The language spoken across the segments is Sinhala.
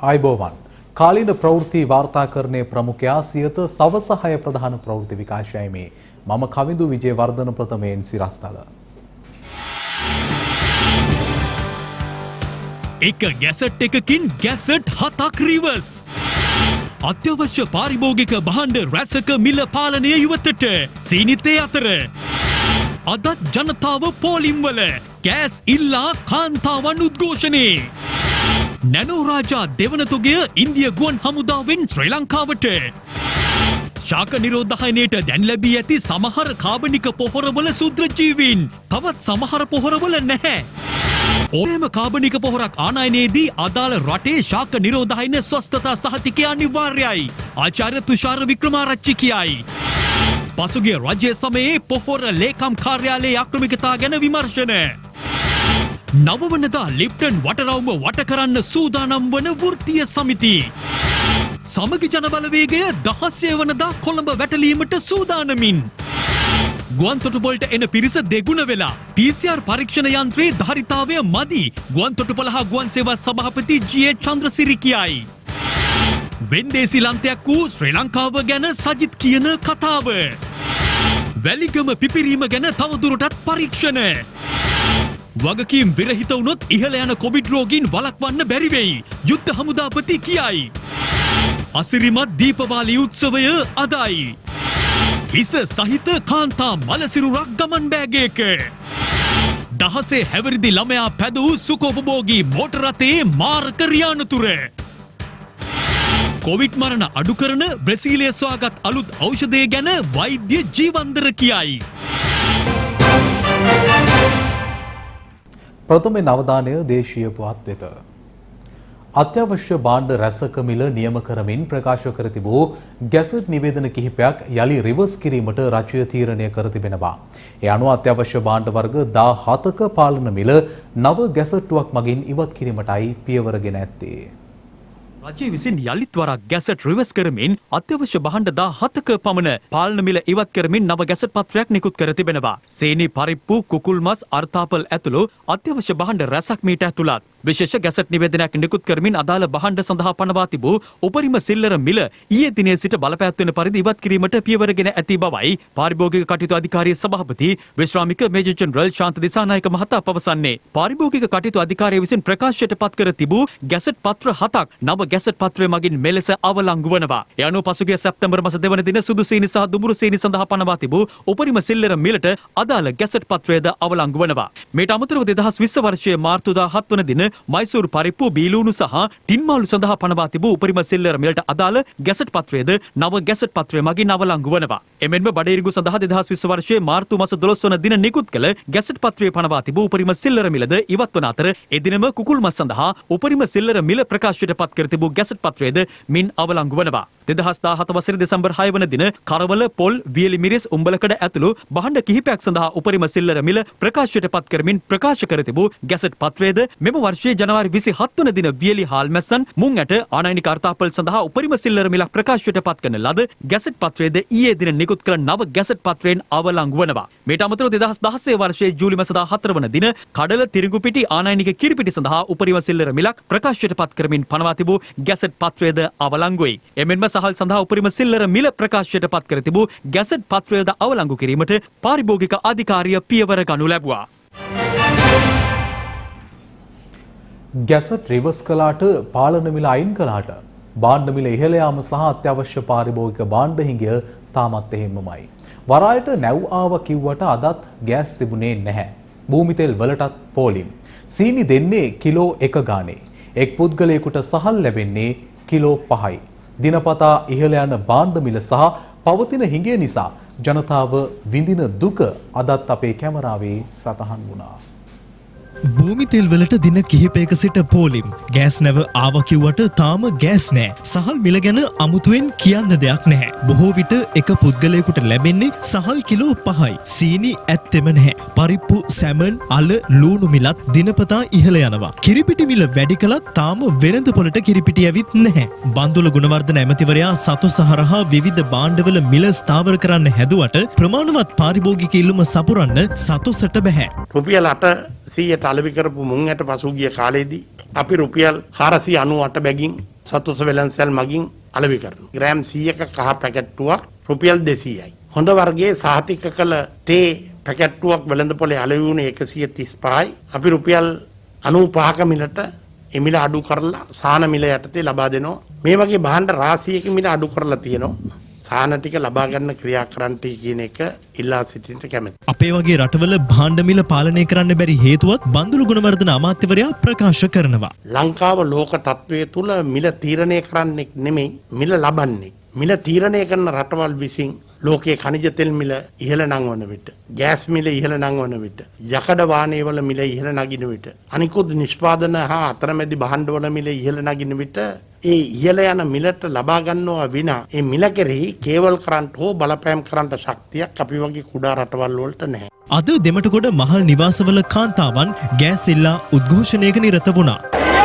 आयबोवन කාලීන ප්‍රවෘත්ති වාර්තාකරණයේ ප්‍රමුඛයා සියත සවස 6 ප්‍රධාන ප්‍රවෘත්ති විකාශයයි මේ මම කවිඳු විජේවර්ධන ප්‍රථමයෙන් සිරස්තල එක ගැසට් එකකින් ගැසට් 7ක් රිවර්ස් අත්‍යවශ්‍ය පාරිභෝගික භාණ්ඩ රැසක මිල පාලනය යුවතට සීනිතේ අතර අදත් ජනතාව පෝලිම්වල ගෑස් ඉල්ලා කාන්තාවන් උද්ඝෝෂණේ නැනෝ රාජා දෙවනතුගේ ඉන්දිය ගුවන් හමුදාවෙන් ශ්‍රී ලංකාවට ශාක නිරෝධායනයට දැන් ලැබී ඇති සමහර කාබනික පොහොරවල සූත්‍රජීවීන් තවත් සමහර පොහොරවල නැහැ. ඕනෑම කාබනික පොහොරක් ආනයනයේදී අදාළ රටේ ශාක නිරෝධායන ස්වස්ථතා සහතිකය අනිවාර්යයි. ආචාර්ය තුෂාර වික්‍රමාරච්චි කියයි. පසුගිය රජය සමයේ පොහොර ලේකම් කාර්යාලයේ ආක්‍රමිකතා ගැන විමර්ශන. නවවනදා ලිප්ටන් වටරවුම වට කරන්න සූදානම් වන වෘත්තීය සමිති. සමගි ජනබලවේගය 16 වනදා කොළඹ වැටලීමට සූදානමින්. ගුවන්තොටුපොළට එන පිරිස දෙගුණ වෙලා PCR පරීක්ෂණ යන්ත්‍රයේ ධාරිතාවය මදි. ගුවන්තොටුපොළ හා ගුවන් සේවා සභාපති ජී.ඒ. චන්ද්‍රසිරි කියයි. වෙන්දේසි ලන්තයක් වූ ශ්‍රී ලංකාව ගැන සජිත් කියන කතාව. වැලිගම පිපිරීම ගැන තවදුරටත් පරීක්ෂණ. වගකීම් විරහිත වුණොත් ඉහළ යන කොවිඩ් රෝගීන් වළක්වන්න බැරි වෙයි. යුද්ධ හමුදාපති කියයි. අසිරිමත් දීපවාලි උත්සවය අදයි. හිස සහිත කාන්තා මලසිරුරක් ගමන් බෑගයක. දහසේ හැවිරිදි ළමයා පැදූ සුඛෝපභෝගී මෝටර රථයේ මාරක රියානතුර. කොවිඩ් මරණ අඩු කරන බ්‍රසීලයේ සොයාගත් අලුත් ඖෂධය ගැන වෛද්‍ය ජීවන්දර කියයි. ප්‍රථම නවදානය දේශීය පුවත් වෙත. අත්‍යවශ්‍ය භාණ්ඩ රැසක මිල නියම කරමින් ප්‍රකාශ කර තිබූ ගැසට් නිවේදන කිහිපයක් යලි රිවර්ස් කිරීමට රජය තීරණය කර තිබෙනවා. ඒ අනුව අත්‍යවශ්‍ය භාණ්ඩ වර්ග 17ක පාලන මිල නව ගැසට්ටුවක් මගින් ඉවත් කිරීමටයි පියවරගෙන ඇත්තේ. රජය විසින් යළිත් වරක් ගැසට් රිවර්ස් කරමින් අත්‍යවශ්‍ය භාණ්ඩ 17ක පමණ පාලන මිල ඉවත් කරමින් නව ගැසට් පත්‍රයක් නිකුත් කර තිබෙනවා. සේනි පරිප්පු කුකුල් මස් අර්ථාපල් ඇතුළු අත්‍යවශ්‍ය භාණ්ඩ රැසක් මීට ඇතුළත්. විශේෂ ගැසට් නිවේදනයක් නිකුත් කරමින් අදාළ භාණ්ඩ සඳහා පනවා තිබූ උපරිම සිල්ලර මිල ඊයේ දිනේ සිට බලපෑත්වෙන පරිදි ඉවත් කිරීමට පියවරගෙන ඇති බවයි පාරිභෝගික කටයුතු අධිකාරිය සභාපති විශ්‍රාමික මේජර් ජෙනරල් ශාන්ත දිසානායක මහතා පවසන්නේ. පාරිභෝගික කටයුතු අධිකාරිය විසින් ප්‍රකාශයට පත් කර තිබූ ගැසට් පත්‍ර 7ක් නව ගැසට් පත්‍රය මගින් මෙලෙස අවලංගු වනවා. ඒ අනුව පසුගිය සැප්තැම්බර් මාස 2 වන දින සුදු සීනි සහ දුඹුරු සීනි සඳහා පනවා තිබූ උපරිම සිල්ලර මිලට අදාළ ගැසට් පත්‍රයද අවලංගු වනවා. මේට අමතරව 2020 වර්ෂයේ මාර්තු 17 වන දින මයිසූරු පරිප්පු බීලූණු සහ ටින්මාලු සඳහා පනවා තිබූ උපරිම සිල්ලර මිලට අදාළ ගැසට් පත්‍රයද නව ගැසට් පත්‍රය මගින් අවලංගු වනවා. එමෙන්ම බඩේරිඟු සඳහා 2020 වර්ෂයේ මාර්තු මාස 12 වන දින නිකුත් කළ ගැසට් පත්‍රයේ පනවා තිබූ උපරිම සිල්ලර මිලද ඉවත් වන අතර එදිනම කුකුල් මස් සඳහා උපරිම සිල්ලර මිල ප්‍රකාශයට පත් කර තිබූ ගැසට් පත්‍රයද මින් අවලංගු වනවා. 2017 වසරේ දෙසැම්බර් 6 වන දින කරවල පොල් වියලි මිරිස් උඹලකඩ ඇතුළු භාණ්ඩ කිහිපයක් සඳහා උපරිම සිල්ලර මිල ප්‍රකාශයට පත් කරමින් ප්‍රකාශ කර තිබූ ගැසට් පත්‍රයේද මෙම වර්ෂයේ ජනවාරි 27 වන දින වියලි හාල්මැස්සන් මුං ඇට ආනයනික අර්ථාපල් සඳහා උපරිම සිල්ලර මිලක් ප්‍රකාශයට පත් කරන ලද ගැසට් පත්‍රයේද ඊයේ දින නිකුත් කළ නව ගැසට් පත්‍රයෙන් අවලංගු වනවා. මේට අමතරව 2016 වර්ෂයේ ජූලි මාස 14 වන දින කඩල තිරිඟුපිටි ආනයනික කිරිපිටි සඳහා උපරිම සිල්ලර මිලක් ප්‍රකාශයට පත් කරමින් පනවා තිබූ ගැසට් පත්‍රයේද අවලංගුයි. එමෙන්ම සහල් සඳහා උපරිම සිල්ලර මිල ප්‍රකාශයට පත් කර තිබූ ගැසට් පත්‍රයද අවලංගු කිරීමට පාරිභෝගික අධිකාරිය පියවර ගනු ලැබුවා. ගැසට් රිවර්ස් කළාට පාලන මිල අයින් කළාට භාණ්ඩ මිල ඉහළ යාම සහ අත්‍යවශ්‍ය පාරිභෝගික භාණ්ඩ හිඟය තාමත් එහෙමමයි. වරායට නැව් ආව කිව්වට අදත් ගෑස් තිබුණේ නැහැ. භූමි තෙල් වලටත් පෝලිම්. සීනි දෙන්නේ කිලෝ 1 ගානේ. එක් පුද්ගලයෙකුට සහල් ලැබෙන්නේ කිලෝ 5යි. දිනපතා ඉහළ යන භාණ්ඩ මිල සහ පවතින හිඟය නිසා ජනතාව විඳින දුක අදත් අපේ කැමරාවේ සටහන් වුණා. භූමි තෙල් වලට දින කිහිපයක සිට පෝලිම්. ගෑස් නැව ආව කිව්වට තාම ගෑස් නෑ. සහල් මිල ගැන අමුතුවෙන් කියන්න දෙයක් නැහැ. බොහෝ විට එක පුද්ගලයෙකුට ලැබෙන්නේ සහල් කිලෝ 5යි. සීනි ඇත්තෙම නැහැ. පරිප්පු, සැමන්, අල, ලූණු මිලත් දිනපතා ඉහළ යනවා. කිරිපිටි මිල වැඩි කළත් තාම වෙළඳ පොළට කිරිපිටි ඇවිත් නැහැ. බන්දුල ගුණවර්ධන ඇමතිවරයා සතු සහරහා විවිධ භාණ්ඩවල මිල ස්ථාවර කරන්න හැදුවට ප්‍රමාණවත් පාරිභෝගික ඉල්ලුම සපුරන්න සතුසට බැහැ. රුපියල් 8 100ට අලෙවි කරපු මුං ඇට පසුගිය කාලෙදී අපි රුපියල් 498 බැගින් සතුස වෙළඳසැල් මගින් අලෙවි කරනවා. ග්‍රෑම් 100ක කහ පැකට්ටුවක් රුපියල් 200යි. හොඳ වර්ගයේ සහතික කළ තේ පැකට්ටුවක් වෙළඳපොලේ අලෙවි වුණේ 135යි. අපි රුපියල් 95ක මිලට මිල අඩු කරලා සාන මිල යටතේ ලබා දෙනවා. මේ වගේ භාණ්ඩ රාශියක මිල අඩු කරලා තියෙනවා. සාන ටික ලබා ගන්න ක්‍රියා කරන්නට කියන එක ඉල්ලා සිටින්න කැමැති. අපේ වගේ රටවල භාණ්ඩ මිල පාලනය කරන්න බැරි හේතුවත් බන්දුලු ගුණවර්ධන අමාත්‍යවරයා ප්‍රකාශ කරනවා. ලංකාව ලෝක තත්ත්වයේ තුල මිල තීරණය කරන්නේ නෙමෙයි මිල ලබන්නේ. මිල තීරණය කරන රටවල් විසින් ලෝකයේ ඛනිජ තෙල් මිල ඉහළ නංවන විට, ගෑස් මිල ඉහළ නංවන විට, යකඩ වාහනවල මිල ඉහළ නගින විට, අනිකුත් නිෂ්පාදන හා අතරමැදි භාණ්ඩවල මිල ඉහළ නගින විට ඒ ඉහළ යන මිලට ලබා ගන්නවා විනා ඒ මිල කෙරෙහි කේවල් කරන්ට හෝ බලපෑම් කරන්ට ශක්තියක් අපි වගේ කුඩා රටවල් වලට නැහැ. අද දෙමටගොඩ මහල් නිවාසවල කාන්තාවන් ගෑස් ඉල්ලා උද්ඝෝෂණයක නිරත වුණා.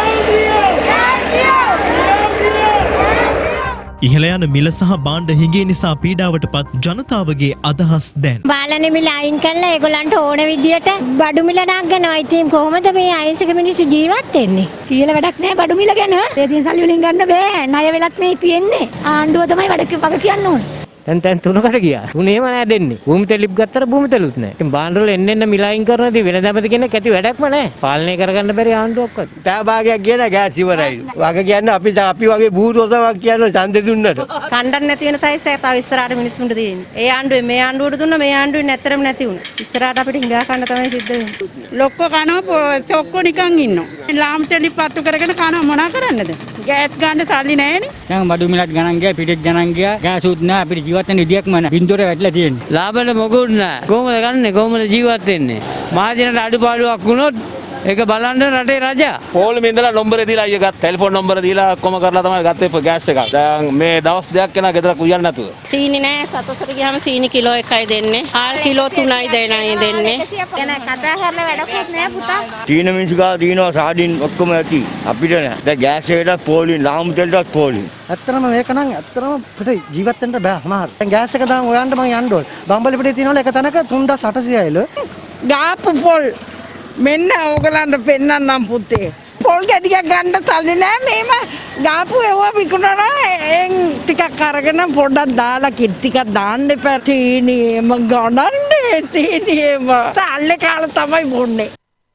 ඉහළ යන මිල සහ භාණ්ඩ හිඟේ නිසා පීඩාවටපත් ජනතාවගේ අදහස් දැන්. බාලන මිල අයින් කළා ඒගොල්ලන්ට ඕන විදියට බඩු මිල නගනවා. ඉතින් කොහොමද මේ අහිංසක මිනිස්සු ජීවත් වෙන්නේ? කියලා වැඩක් නැහැ බඩු මිල ගැන. ඒ තියෙන සල්ලි වලින් ගන්න බෑ. ණය වෙලත් මේ තියෙන්නේ. ආණ්ඩුව තමයි වග කියන්න ඕනේ. දැන් තුනකට ගියා. තුනේම නෑ දෙන්නේ. භූමි තෙලිප් ගත්තට භූමි තෙලුත් නෑ. ඉතින් භාණ්ඩ වල එන්න මිලයින් කරනදී වෙන දැමති කෙනෙක් ඇති වැඩක්ම නෑ. පාලනය කරගන්න බැරි ආණ්ඩුවක්වත්. තව භාගයක් කියන ගෑස් ඉවරයි. වග කියන්නේ අපි වගේ බූරෝසාවක් කියන ඡන්දෙ දුන්නට. කණ්ඩන් නැති වෙන සයිස් එක තව ඉස්සරහට මිනිස්සුන්ට තියෙන්නේ. ඒ ආණ්ඩුවේ මේ ආණ්ඩුවට දුන්න මේ ආණ්ඩුවේ නැතරම නැති වුණා. ඉස්සරහට අපිට හිඟා කන්න තමයි සිද්ධ වෙන්නේ. ලොක්කෝ කනවා ඔක්කො නිකන් ඉන්නවා. ලාම් තෙලි පත්තු කරගෙන කනවා මොනා කරන්නද? ගෑස් ගන්න සල්ලි නැහැනේ. දැන් බඩු මිලත් ගණන් ගියා පිටෙත් ගණන් ගියා. ගෑස් උත් නෑ අපිට ජීවත් වෙන්න විදියක්ම නෑ. බින්දුවර වැටලා තියෙන්නේ. ලාභෙට මොකුත් නෑ. කොහොමද ගන්නෙ? කොහොමද ජීවත් වෙන්නේ? මහජනට අඩුපාඩුවක් වුණොත් ඒක බලන්න රටේ රජා. පොල් මින්දලා නම්බරේ දීලා අයියා ගත්ත. ටෙලිෆෝන් නම්බර දීලා කොම කරලා තමයි ගත්තේ ගෑස් එක. දැන් මේ දවස් දෙකක් යනවා ගෙදර කුයන්න නැතුව. සීනි නෑ සතොසට ගියාම සීනි කිලෝ 1යි දෙන්නේ. හාල් කිලෝ 3යි දෙන්නේ. ගැන කතා කරලා වැඩකුත් නෑ පුතා. චීන මිනිස්සු ගාව දිනවා සාඩින් ඔක්කොම ඇති. අපිට නෑ. දැන් ගෑස් එකටත් පොලින් ලාම් තෙලටත් පොලින්. ඇත්තටම මේක නම් ඇත්තටම පිට ජීවත් වෙන්න බෑ අමාරු. දැන් ගෑස් එක දාන් ඔයන්ට මං යන්න ඕන. බම්බලි පිටේ තියෙනවල එක තැනක 3800යිලු. ගාපු පොල් මෙන්න ඕගලන්ට පෙන්නන්නම් පුතේ. පොල් ගැටියක් ගන්න සල්ලි නෑ මේම ගාපු ඒවා විකුණනවා. එන් ටිකක් අරගෙන පොඩ්ඩක් දාලා කිට් ටිකක් දාන්න එපා. තීනියම ගණන්නේ තීනියම. සල්ලි කාලා තමයි බොන්නේ.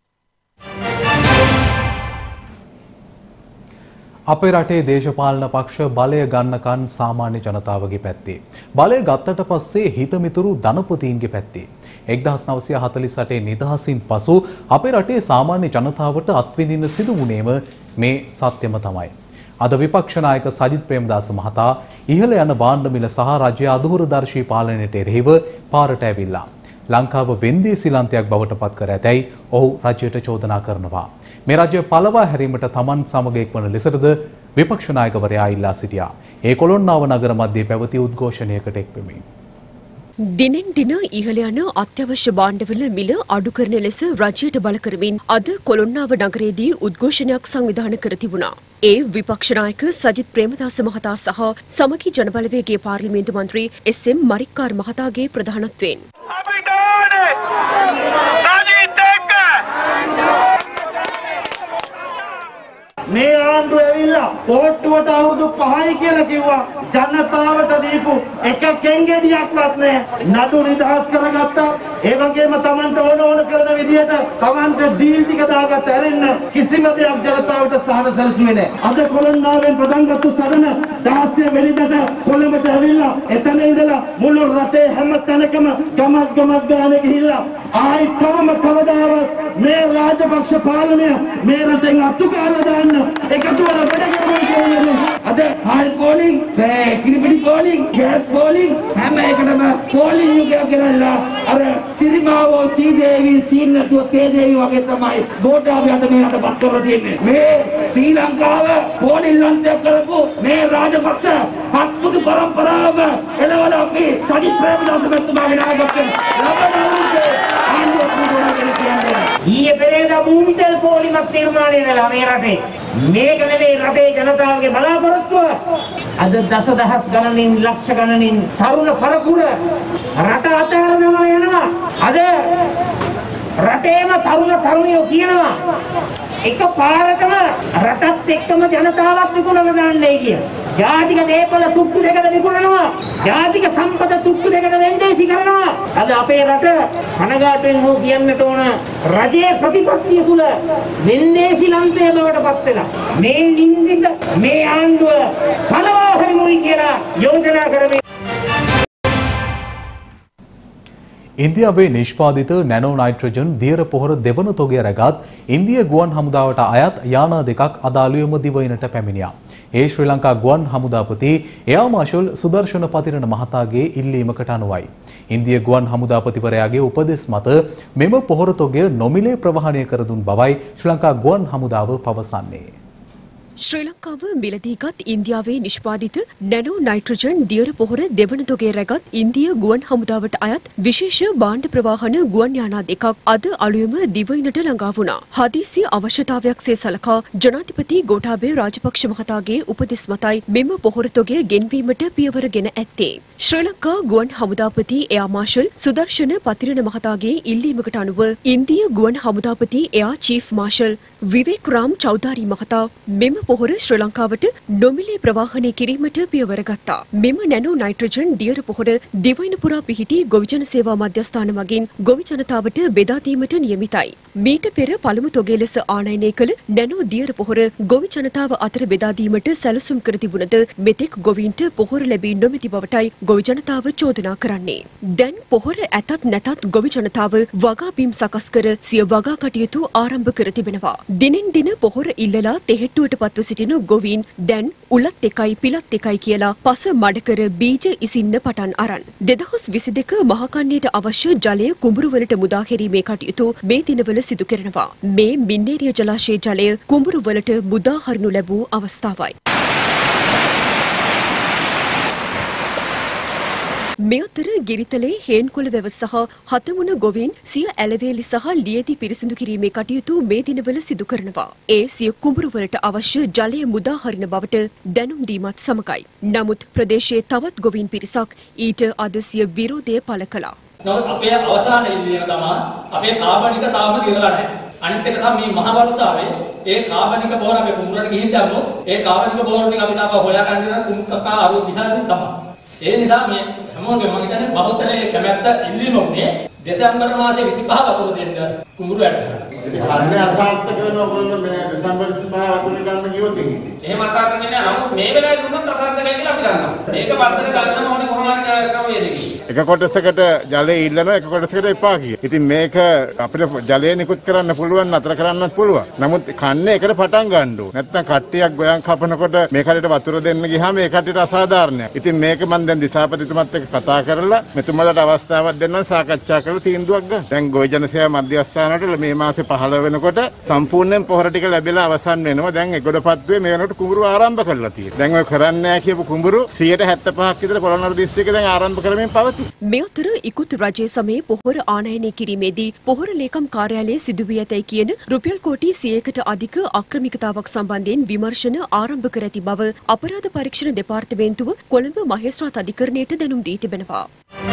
අපේ රටේ දේශපාලන පක්ෂ බලය ගන්නකන් සාමාන්‍ය ජනතාවගේ පැත්තේ. බලය ගත්තට පස්සේ හිතමිතුරු ධනපතීන්ගේ පැත්තේ. 1948 නිදහසින් පසු අපේ රටේ සාමාන්‍ය ජනතාවට අත්විඳින්න සිදු වුණේම මේ සත්‍යම තමයි. අද විපක්ෂ නායක සජිත් ප්‍රේමදාස මහතා ඉහළ යන භාණ්ඩ මිල සහ රජයේ අදූරදර්ශී පාලනයට එරෙහිව පාරට ඇවිල්ලා ලංකාව වෙන්දී සිලන්තයක් බවට පත් කර ඇතැයි ඔහු රජයට චෝදනා කරනවා. මේ රජය පළවා හැරීමට තමන් සමග එක්වන ලෙසටද විපක්ෂ නායකවරයා ඉල්ලා සිටියා. ඒ කොළොන්නාව නගර මැදේ පැවති උද්ඝෝෂණයකට එක්වෙමින්. දිනෙන් දින ඉහළ යන අත්‍යවශ්‍ය භාණ්ඩවල මිල අඩු කරන ලෙස රජයට බල කරමින් අද කොළොන්නාව නගරයේදී උද්ඝෝෂණයක් සංවිධානය කර තිබුණා. ඒ විපක්ෂ නායක සජිත් ප්‍රේමදාස මහතා සහ සමගි ජනබලවේගයේ පාර්ලිමේන්තු මන්ත්‍රී එස්.එම්. මරික්කාර් මහතාගේ ප්‍රධානත්වයෙන් මේ ආණ්ඩුව ඇවිල්ලා පොට්ටුවට අවුරුදු 5යි කියලා කිව්වා. ජනතාවට දීපු එක කෙන්ගෙඩියක්වත් නැහැ. නඩු නිදහස් කරගත්තා. ඒ වගේම Tamanට ඕන කරන විදිහට Tamanට දීල් ටික දාගත්ත ඇරෙන්න කිසිම දෙයක් ජනතාවට සහනසැලසුවේ නැහැ. අද කොළොන්නාවෙන් පටන් ගත්ත සදන 16 වෙනිදාට කොළඹට ඇවිල්ලා එතන ඉඳලා මුළු රටේ හැම තැනකම ගමක් ගාන ගිහිල්ලා ආයි කවදාවත් මේ රාජපක්ෂ පාලනය මේ රටෙන් අතුගාලා දාන්න එකතු වෙලා වැඩ කරනවා කියන්නේ. අද හාල් පෝලිං, කිරිපිටි පෝලිං, ගෑස් පෝලිං හැම එකටම පෝලිං යුගයක් ගෙනල්ලා අර සිරිමාවෝ සීදේවි සීනතුව තේදේවි වගේ තමයි ගෝඨාභය අද මේ රටපත් කරලා තියෙන්නේ. මේ ශ්‍රී ලංකාව පෝලිං ලන්දයක් කරපු මේ රාජපක්ෂ හත්මුතු පරම්පරාවම එළවල අපි සජිත් ප්‍රේමදාස මහත්මයාගේ නායකත්වයෙන් ලබන ඊයේ පෙරේදා භූමි තෙල් පෝලිමක් තීරණය වෙලා මේ රටේ. මේක නෙවෙයි රටේ ජනතාවගේ බලාපොරොත්තුව. අද දසදහස් ගණනින් ලක්ෂ ගණනින් තරුණ පරපුර රට අතහැරනවා යනවා. අද රටේම තරුණ තරුණියෝ කියනවා එක පාරටම රටත් එක්කම ජනතාවක් විකුණන දාන්නේ කියලා. ජාතික දේපල තුට්ටු දෙකට විකුණනවා. ජාතික සම්පත තුට්ටු දෙකට වෙන්දේසි කරනවා. අද අපේ රට කනගාටුවෙන් හෝ කියන්නට ඕන රජයේ ප්‍රතිපත්තිය තුල වෙන්දේසි ලන්තය බවට පත් වෙලා. මේ නින්දිත මේ ආණ්ඩුව පළවා හරිමුයි කියලා යෝජනා කරමින් ඉන්දියාවේ නිෂ්පාදිත නැනෝ නයිට්‍රජන් දියර පොහොර දෙවන තොගය රැගත් ඉන්දිය ගුවන් හමුදාවට අයත් යානා දෙකක් අද අලුයම දිවයිනට පැමිණියා. ඒ ශ්‍රී ලංකා ගුවන් හමුදාපති එයා මාෂල් සුදර්ශන පතිරණ මහතාගේ ඉල්ලීමකට අනුවයි. ඉන්දිය ගුවන් හමුදාපතිවරයාගේ උපදෙස් මත මෙම පොහොර තොගය නොමිලේ ප්‍රවාහනය කර දුන් බවයි ශ්‍රී ලංකා ගුවන් හමුදාව පවසන්නේ. ශ්‍රී ලංකාව මිලදීගත් ඉන්දියාවේ නිෂ්පාදිත නැනෝ නයිට්‍රජන් දියර පොහොර දෙවන තොගේ රැගත් ඉන්දිය ගුවන් හමුදාවට අයත් විශේෂ භාණ්ඩ ප්‍රවාහන ගුවන් යානා දෙකක් අද අලුයම දිවයිනට ළඟා වුණා. හදිසි අවශ්‍යතාවයක්සේ සලකා ජනාධිපති ගෝඨාභය රාජපක්ෂ මහතාගේ උපදෙස් මතයි මෙම පොහොර තොගය ගෙන්වීමට පියවරගෙන ඇත්තේ. ශ්‍රී ලංකා ගුවන් හමුදාපති එයා මාෂල් සුදර්ශන පතිරණ මහතාගේ ඉල්ලීමකට අනුව ඉන්දිය ගුවන් හමුදාපති air chief marshal Vivek Ram Chaudhari මහතා මෙම පොහොර ශ්‍රී ලංකාවට නොමිලේ ප්‍රවාහනය කිරීමට පියවර ගත්තා. මෙම නැනෝ නයිට්‍රජන් දියර පොහොර දිවයින පුරා පිහිටි ගොවිජන සේවා මධ්‍යස්ථාන මගින් ගොවි ජනතාවට බෙදා දීමට නියමිතයි. මීට පෙර පළමු තොගේ ලෙස ආනයනය කළ නැනෝ දියර පොහොර ගොවි ජනතාව අතර බෙදා දීමට සැලසුම් කර තිබුණද මෙතෙක් ගොවීන්ට පොහොර ලැබී නොමැති බවටයි ගොවි ජනතාව චෝදනා කරන්නේ. දැන් පොහොර ඇතත් නැතත් ගොවි ජනතාව වගා බිම් සකස් කර සිය වගා කටයුතු ආරම්භ කර තිබෙනවා. දිනෙන් දින පොහොර ඉල්ලලා තෙහෙට්ටුවට පත්ව සිටින ගොවීන් දැන් උලත් එකයි පිලත් එකයි කියලා පස මඩකර බීජ ඉසින්න පටන් අරන්. 2022 මහකන්නයට අවශ්‍ය ජලය කුඹුරුවලට මුදා හැරීමේ කටයුතු මේ දිනවල සිදු කරනවා. මේ මින්නේරිය ජලාශයේ ජලය කුඹුරුවලට මුදා හරිනු ලැබූ අවස්ථාවයි. මේ අතර ගිරිතලේ හේන්කොළ වැව සහ හතමුණ ගොවීන් සිය ඇලවේලි සහ ලියදී පිරිසිදු කිරීමේ කටයුතු මේ දිනවල සිදු කරනවා. ඒ සිය කුඹුරුවලට අවශ්‍ය ජලය මුදා හරින බවට දැනුම් දීමත් සමගයි. නමුත් ප්‍රදේශයේ තවත් ගොවීන් පිරිසක් ඊට අද සිය විරෝධය පළ කළා. නමුත් අපේ අවසාන ඉල්ලීම තමයි අපේ කාබනික තාම දිරලා නැහැ. අනිත් එක තමයි මේ මහ වර්ෂාවේ ඒ කාබනික බෝර අපේ කුඹුරට ගිහින් දැම්මොත් ඒ කාබනික බෝර ටික අපි තාම හොයා ගන්න කුම්කකා අරු දිහාදී තමයි. ඒ නිසා මේ හැමෝගෙම මම කියන්නේ බහුතරයේ කැමැත්ත ඉල්ලීම උනේ දෙසැම්බර් මාසේ 25 වතුර දෙන්න කුඹුරු වැඩ කරනවා. හරිය අසාර්ථක වෙනවා ඔයගොල්ලෝ මේ දෙසැම්බර් 25 වතුර ගන්න කිව්වොත් එහෙම අසාර්ථක වෙන්නේ නැහැ. නමුත් මේ වෙලාවේ දුන්නත් අසාර්ථකයි කියලා අපි දන්නවා. මේක පස්සට ගන්නම ඕනේ කොහොමද ක්‍රමයේද කියලා. එක කොටසකට ජලය ඉල්ලනවා එක කොටසකට එපා කිය. ඉතින් මේක අපිට ජලය නිකුත් කරන්න පුළුවන් නතර කරන්නත් පුළුවන්. නමුත් කන්නේ එකට පටන් ගන්න ඕන. නැත්නම් කට්ටියක් ගොයන් කපනකොට මේ කඩේට වතුර දෙන්න ගියාම ඒ කට්ටියට අසාධාරණයක්. ඉතින් මේක මම දැන් දිසාපතිතුමත් එක්ක කතා කරලා මෙතුමාලට අවස්ථාවක් දෙන්නම් සාකච්ඡා කරලා තීන්දුවක් ගන්න. දැන් ගොවිජන සේවා මධ්‍යස්ථානවල මේ මාසේ 15 වෙනකොට සම්පූර්ණයෙන් පොහොර ටික ලැබිලා අවසන් වෙනවා. දැන් එගොඩපත්තුවේ මේ වෙනකොට කුඹුරු ආරම්භ කරලා තියෙනවා. දැන් ඔය කරන්නේ නැහැ කියපු කුඹුරු 175ක් විතර පොළොන්නරු දිස්ත්‍රික්කේ දැන් ආරම්භ කරමින් පවතී. මේ අතර ඉකුත් රජයේ සමයේ පොහොර ආනයනය කිරීමේදී පොහොර ලේකම් කාර්යාලයේ සිදු වී ඇතැයි කියන රුපියල් කෝටි 100කට අධික අක්‍රමිකතාවක් සම්බන්ධයෙන් විමර්ශන ආරම්භ කර ඇති බව අපරාධ පරීක්ෂණ දෙපාර්තමේන්තුව කොළඹ මහේස්ත්‍රාත් අධිකරණයට දැනුම් දී තිබෙනවා.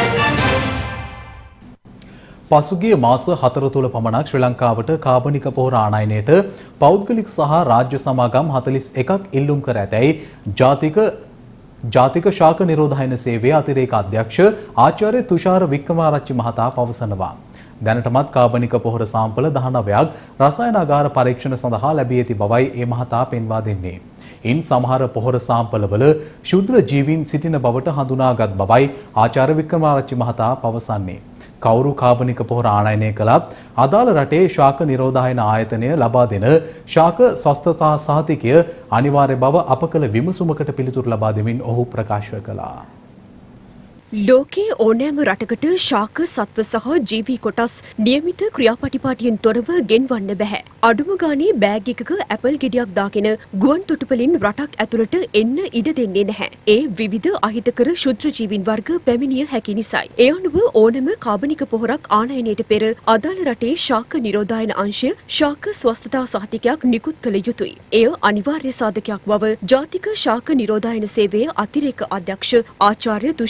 පසුගිය මාස 4 තුළ පමණක් ශ්‍රී ලංකාවට කාබනික පොහොර ආනයනයට පෞද්ගලික සහ රාජ්‍ය සමාගම් 41ක් ඉල්ලුම් කර ඇතැයි ජාතික ශාක නිරෝධායන සේවයේ අතිරේක අධ්‍යක්ෂ ආචාර්ය තුෂාර වික්‍රමාරච්චි මහතා පවසනවා. දැනටමත් කාබනික පොහොර සාම්පල 19ක් රසායනාගාර පරීක්ෂණ සඳහා ලැබී ඇති බවයි ඒ මහතා පෙන්වා දෙන්නේ. ඉන් සමහර පොහොර සාම්පලවල ශුද්‍ර ජීවීන් සිටින බවට හඳුනාගත් බවයි ආචාර්ය වික්‍රමාරච්චි මහතා පවසන්නේ. කවුරු කාබනික පොහොර ආනයනය කළත් අදාළ රටේ ශාක නිරෝධායන ආයතනය ලබා දෙන ශාක ස්වස්ථතා සහතිකය අනිවාර්ය බව අප කළ විමසුමකට පිළිතුරු ලබා දෙමින් ඔහු ප්‍රකාශ කළා. ලෝකයේ ඕනෑම රටකට ශාක සත්ව සහ ජීවී කොටස් නියමිත ක්‍රියාපටිපාටියෙන් තොරව ගෙන්වන්න බැහැ. අඩුම ගානේ බෑග් එකක ඇපල් ගෙඩියක් දාගෙන ගුවන් තොටුපළින් රටක් ඇතුළට එන්න ඉඩ දෙන්නේ නැහැ. ඒ විවිධ අහිතකර ශුද්‍ර ජීවීන් වර්ග පැමිණිය හැකි නිසායි. ඒ අනුව ඕනෑම කාබනික පොහොරක් ආනයනයට පෙර අදාළ රටේ ශාක නිරෝධායන අංශය ශාක ස්වස්ථතා සහතිකයක් නිකුත් කළ යුතුයි. එය අනිවාර්ය සාධකයක් බව ජාතික ශාක නිරෝධායන සේවයේ අතිරේක අධ්‍යක්ෂ ආචාර්ය තුෂාර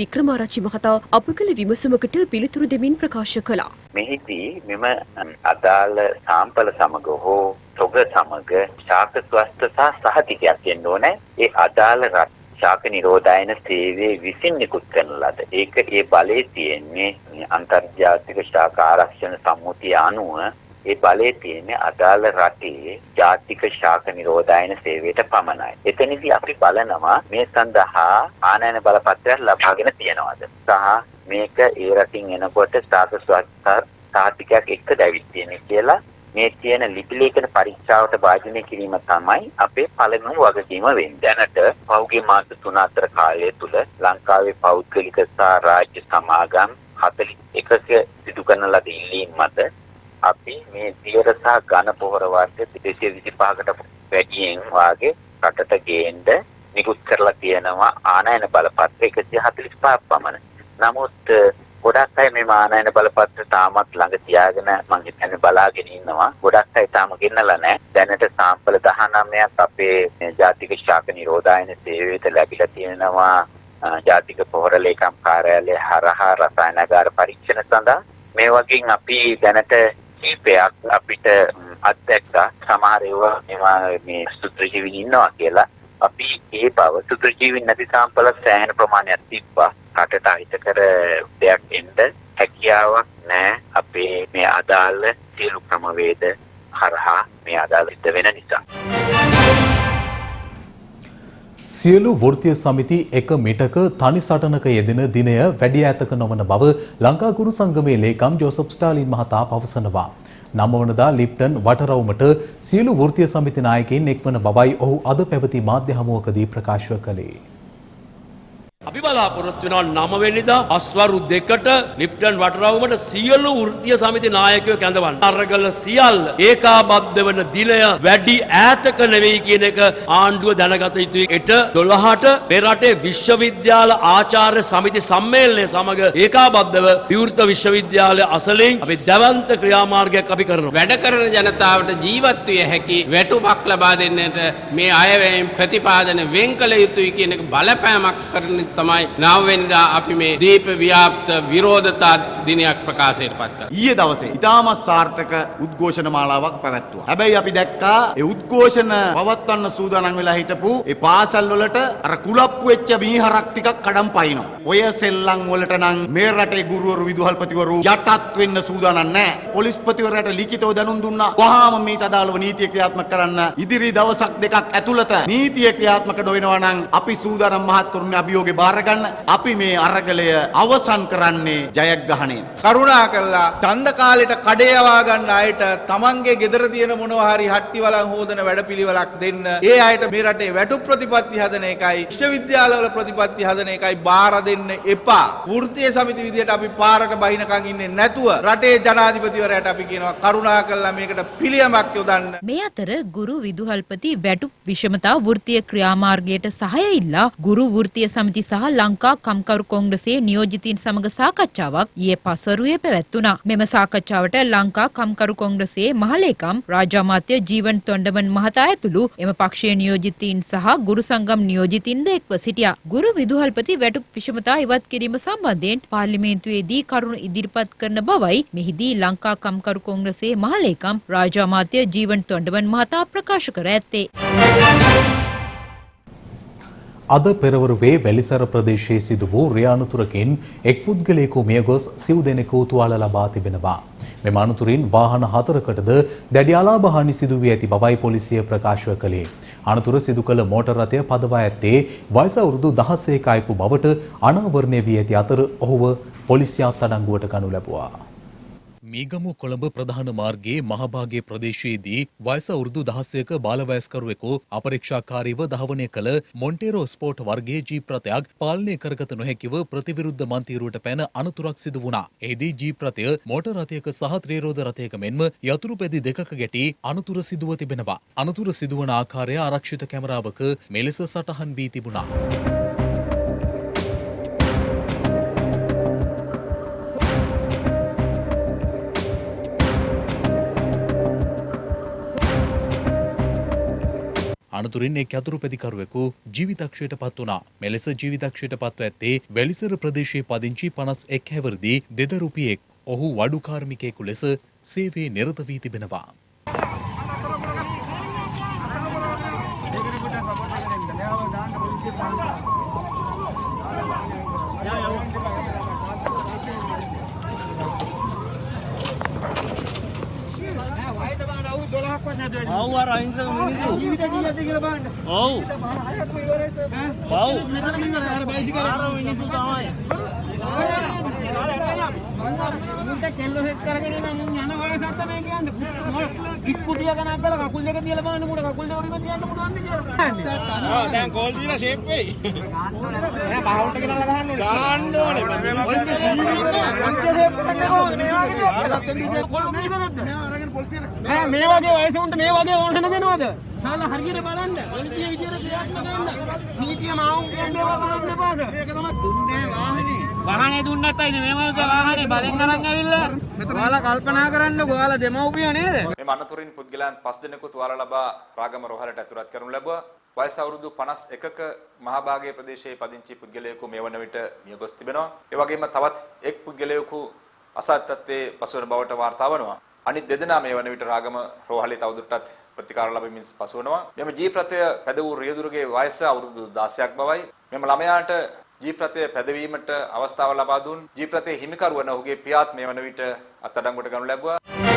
වික්‍රමාරච්චි මහතා අප කළ විමසුමකට පිළිතුරු දෙමින් ප්‍රකාශ කළා. මෙහිදී මෙම අදාළ සාම්පල සමග හෝ තොග සමග ශාක ස්වස්ථ සහ සහතිකයක් දෙන්න ඕනේ. ඒ අදාළ ශාක නිරෝධායන සේවයේ විසින් නිකුත් කරන ලද ඒක ඒ බලයේ තියෙන්නේ අන්තර්ජාතික ශාක ආරක්ෂණ සම්මුතිය අනුව ඒ බලයේ තියෙන්නේ අදාළ රටේ ජාතික ශාක නිරෝධායන සේවයට පමණයි. එතනදී අපි බලනවා මේ සඳහා ආනයන බලපත්‍රයක් ලබාගෙන තියනවාද සහ මේක ඒ රටින් එනකොට ශාක සහතිකයක් එක්ක දැවිත් තියෙන්නේ කියලා මේ තියෙන ලිපි ලේඛන පරීක්ෂාවට භාජනය කිරීම තමයි අපේ පළවෙනි වගකීම වෙන්නේ. දැනට පහුගිය මාස 3-4 කාලය තුල ලංකාවේ පෞද්ගලික සහ රාජ්‍ය සමාගම් 41ක සිදු කරන ලද ඉල්ලීම් මත අපි මේ දියර සහ ඝන පොහොර වර්ග 225කට වැඩියෙන් වාගේ රටට ගේන්න නිකුත් කරලා තියෙනවා ආනයන බලපත්‍ර 145ක් පමණ. නමුත් ගොඩක් අය මේ ආනයන බලපත්‍ර තාමත් ළඟ තියාගෙන මම හිතන්නේ බලාගෙන ඉන්නවා. ගොඩක් අය තාම ගෙන්නලා නැහැ. දැනට සාම්පල 19ක් අපේ ජාතික ශාක නිරෝධායන සේවයට ලැබිලා තියෙනවා. ජාතික පොහොර ලේකම් කාර්යාලය හරහා රසායනාගාර පරීක්ෂණ සඳහා මේ වගේ අපි දැනට කීපයක් අපිට අත්දැක්කා. සමහර ඒවා මේ සුත්‍රජීවීන් ඉන්නවා කියලා. අපි ඒ බව සුත්‍රජීවීන් නැති සාම්පල සෑහෙන ප්‍රමාණයක් තිබ්බා. රටට අහිතකර දෙයක් එන්න හැකියාවක් නැහැ. අපේ මේ අදාළ සියලු ක්‍රමවේද හරහා මේ අදාළ සිද්ධ වෙන නිසා. සියලු වෘත්තීය සමිති එක මිටක තනි සටනක යෙදෙන දිනය වැඩි ඈතක නොවන බව ලංකා ගුරු සංගමේ ලේකම් ජෝසප් ස්ටාලින් මහතා පවසනවා. 9 වනදා ලිප්ටන් වටරවුමට සියලු වෘත්තීය සමිති නායකයින් එක්වන බවයි ඔහු අද පැවති මාධ්‍ය හමුවකදී ප්‍රකාශ කළේ. අපි බලාපොරොත්තු වෙනවා 9 වෙනිදා අස්වරු 2ට ලිප්ටන් වටරවුමට සියලු වෘත්තීය සමිති නායකයෝ කැඳවන්න. අරගල සියල්ල ඒකාබද්ධ වන දිනය වැඩි ඈතක නෙවෙයි කියන එක ආණ්ඩුව දැනගත යුතුයි. 12ට මේ රටේ විශ්වවිද්‍යාල ආචාර්ය සමිති සම්මේලනය සමග ඒකාබද්ධව විවෘත විශ්වවිද්‍යාල අසලින් අපි දැවන්ත ක්‍රියාමාර්ගයක් අපි කරනවා. වැඩ කරන ජනතාවට ජීවත් විය හැකි වැටුපක් ලබා දෙන්නට මේ අයවැයෙන් ප්‍රතිපාදන වෙන් කළ යුතුයි කියන එක බලපෑමක් කරන තමයි 9 වෙනිදා අපි මේ දීප ව්‍යාප්ත විරෝධතා දිනයක් ප්‍රකාශයට පත් කළා. ඊයේ දවසේ ඉතාමත් සාර්ථක උද්ඝෝෂණ මාලාවක් පැවැත්වුවා. හැබැයි අපි දැක්කා ඒ උද්ඝෝෂණ පවත්වන්න සූදානම් වෙලා හිටපු ඒ පාසල් වලට අර කුලප්පු වෙච්ච මීහරක් ටිකක් කඩම් පයින්නවා. ඔය සෙල්ලම් වලට නම් මේ රටේ ගුරුවරු විදුහල්පතිවරු යටත් වෙන්න සූදානම් නැහැ. පොලිස්පතිවරයාට ලිඛිතව දැනුම් දුන්නා. වහාම මීට අදාළව නීතිය ක්‍රියාත්මක කරන්න ඉදිරි දවසක් දෙකක් ඇතුළත නීතිය ක්‍රියාත්මක නොවෙනවා නම් අපි සූදානම් මහත්තුරුනේ අභියෝගේ බාරගන්න. අපි මේ අරගලය අවසන් කරන්නේ ජයග්‍රහණයෙන්. කරුණා කරලා ඡන්ද කාලෙට කඩේ යවා ගන්න අයට තමන්ගේ ගෙදර තියෙන මොනවා හරි හට්ටි වලන් හොදන වැඩපිළිවෙලක් දෙන්න. ඒ අයට මේ රටේ වැටු ප්‍රතිපත්ති හදන එකයි විශ්වවිද්‍යාලවල ප්‍රතිපත්ති හදන එකයි බාර දෙන්න එපා. වෘත්තීය සමිති විදියට අපි පාරට බහිනකන් ඉන්නේ නැතුව රටේ ජනාධිපතිවරයාට අපි කියනවා කරුණා කරලා මේකට පිළියමක් යොදන්න. මේ අතර ගුරු විදුහල්පති වැටු විෂමතා වෘත්තීය ක්‍රියාමාර්ගයට සහාය ඉල්ලා ගුරු වෘත්තීය සමිති සහ ලංකා කම්කරු කොංග්‍රසයේ නියෝජිතයින් සමග සාකච්ඡාවක් ඊයේ පස්වරුවේ පැවැත්වුණා. මෙම සාකච්ඡාවට ලංකා කම්කරු කොංග්‍රසයේ මහලේකම් රාජ්‍ය අමාත්‍ය ජීවන් තොණ්ඩමන් මහතා ඇතුළු එම පක්ෂයේ නියෝජිතයින් සහ ගුරු සංගම් නියෝජිතින්ද එක්ව සිටියා. ගුරු විදුහල්පති වැටු විෂමතා ඉවත් කිරීම සම්බන්ධයෙන් පාර්ලිමේන්තුවේදී කරුණු ඉදිරිපත් කරන බවයි මෙහිදී ලංකා කම්කරු කොංග්‍රසයේ මහලේකම් රාජ්‍ය අමාත්‍ය ජීවන් තොණ්ඩමන් මහතා ප්‍රකාශ කර ඇත්තේ. අද පෙරවරුවේ වැලිසර ප්‍රදේශයේ සිදු වූ රියානුතුරකින් එක් පුද්ගලයෙකු මියගොස් සිව් දෙනෙකු තුවාල ලබා තිබෙනවා. මෙම අනතුරින් වාහන 4කටද දැඩි අලාභ සිදු වී ඇති බවයි පොලිසිය ප්‍රකාශ කළේ. අනතුර සිදු කළ මෝටර් රථය පදවා ඇත්තේ වයස අවුරුදු 16ක අයෙකු බවට අනාවරණය වී ඇති අතර ඔහුව පොලිසිය අත්අඩංගුවට ගනු ලැබුවා. මීගමු කොළඹ ප්‍රධාන මාර්ගයේ මහභාගයේ ප්‍රදේශයේදී වයස අවුරුදු 16ක බාලවයස්කරුවෙකු අපරීක්ෂාකාරීව ධාවනය කළ මොන්ටේරෝ ස්පෝර්ට් වර්ගයේ ජීප් රථයක් පාලනය කරගත නොහැකිව ප්‍රතිවිරුද්ධ මන්තිරුවට පැන අනතුරක් සිදු වුණා. එහිදී ජීප් රථය මෝටර් රථයක සහ ත්‍රිරෝද රථයක මෙන්ම යතුරු පෙදි දෙකක ගැටි අනතුර සිදුව තිබෙනවා. අනතුර සිදුවන ආකාරය ආරක්ෂිත කැමරාවක මෙලෙස සටහන් වී තිබුණා. අනතුරින් එක් යතුරු පැදිකරුවෙකු ජීවිතක්ෂයට පත් වුණා. මෙලෙස ජීවිතක්ෂයට පත්ව ඇත්තේ වැලිසර ප්‍රදේශයේ පදිංචි 51 හැවිරිදි දෙදරුපියෙක්. ඔහු වඩු කාර්මිකයෙකු ලෙස සේවයේ නිරත වී තිබෙනවා. ඔව් අර අහිංසක මිනිස්සු ජීවිත ජීවිත කියලා බලන්න. ඔව්. ඔව්. මෙතන ඉන්න අර බයිසිකල් අර මිනිස්සු තමයි. මුන්ට කෙල්ල හෙක් කරගෙන නම් යන වයසට මේ කියන්නේ. ඉස්කුටිය ගණන් කරලා කකුල් දෙක තියලා බලන්න මුඩ කකුල් දෙක උඩින් තියන්න පුළුවන්ද කියලා. ආ දැන් කෝල් දීලා ෂේප් වෙයි. එයා බහවුන්ට ගෙනල්ලා ගහන්න ඕනේ. ගහන්න ඕනේ. මේ වගේ වයසුන්ට මේ වගේ ඕන දෙනවද? තාලා හරියට බලන්න. ඔලිතිය විදියට ක්‍රියාත්මක වෙන්න. නීතිය මාවුන් කියන්නේ බලන්න එපාද? මේක තමයි දුන්නේ වාහනේ. වාහනේ දුන්නත් අයිනේ මේ වගේ වාහනේ බලෙන් අරන් ඇවිල්ලා. ඔයාලා කල්පනා කරන්නකෝ ඔයාලා දෙමව්පියෝ නේද? මේ අනතුරින් පුද්ගලයන් 5 දෙනෙකු තුවාල ලබා රාගම රෝහලට ඇතුළත් කරනු ලැබුවා. වයස අවුරුදු 51ක මහභාගයේ ප්‍රදේශයේ පදිංචි පුද්ගලයෙකු මේ වන විට මිය ගොස් තිබෙනවා. ඒ වගේම තවත් එක් පුද්ගලයෙකු අසත් තත්ත්වයේ පසුවන බවට වාර්තා වනවා. අනිත් දෙදෙනා මේ වන විට රාගම රෝහලේ තවදුරටත් ප්‍රතිකාර ලැබෙමින් පසුවනවා. මෙම ජීප්‍රත්‍ය පැද වූ රියදුරුගේ වයස අවුරුදු 16ක් බවයි. මෙම ළමයාට ජීප්‍රත්‍ය පැදවීමට අවස්ථාව ලබා දුන් ජීප්‍රත්‍ය හිමිකරු වන ඔහුගේ පියාත් මේ වන විට අත්අඩංගුවට ගනු ලැබුවා.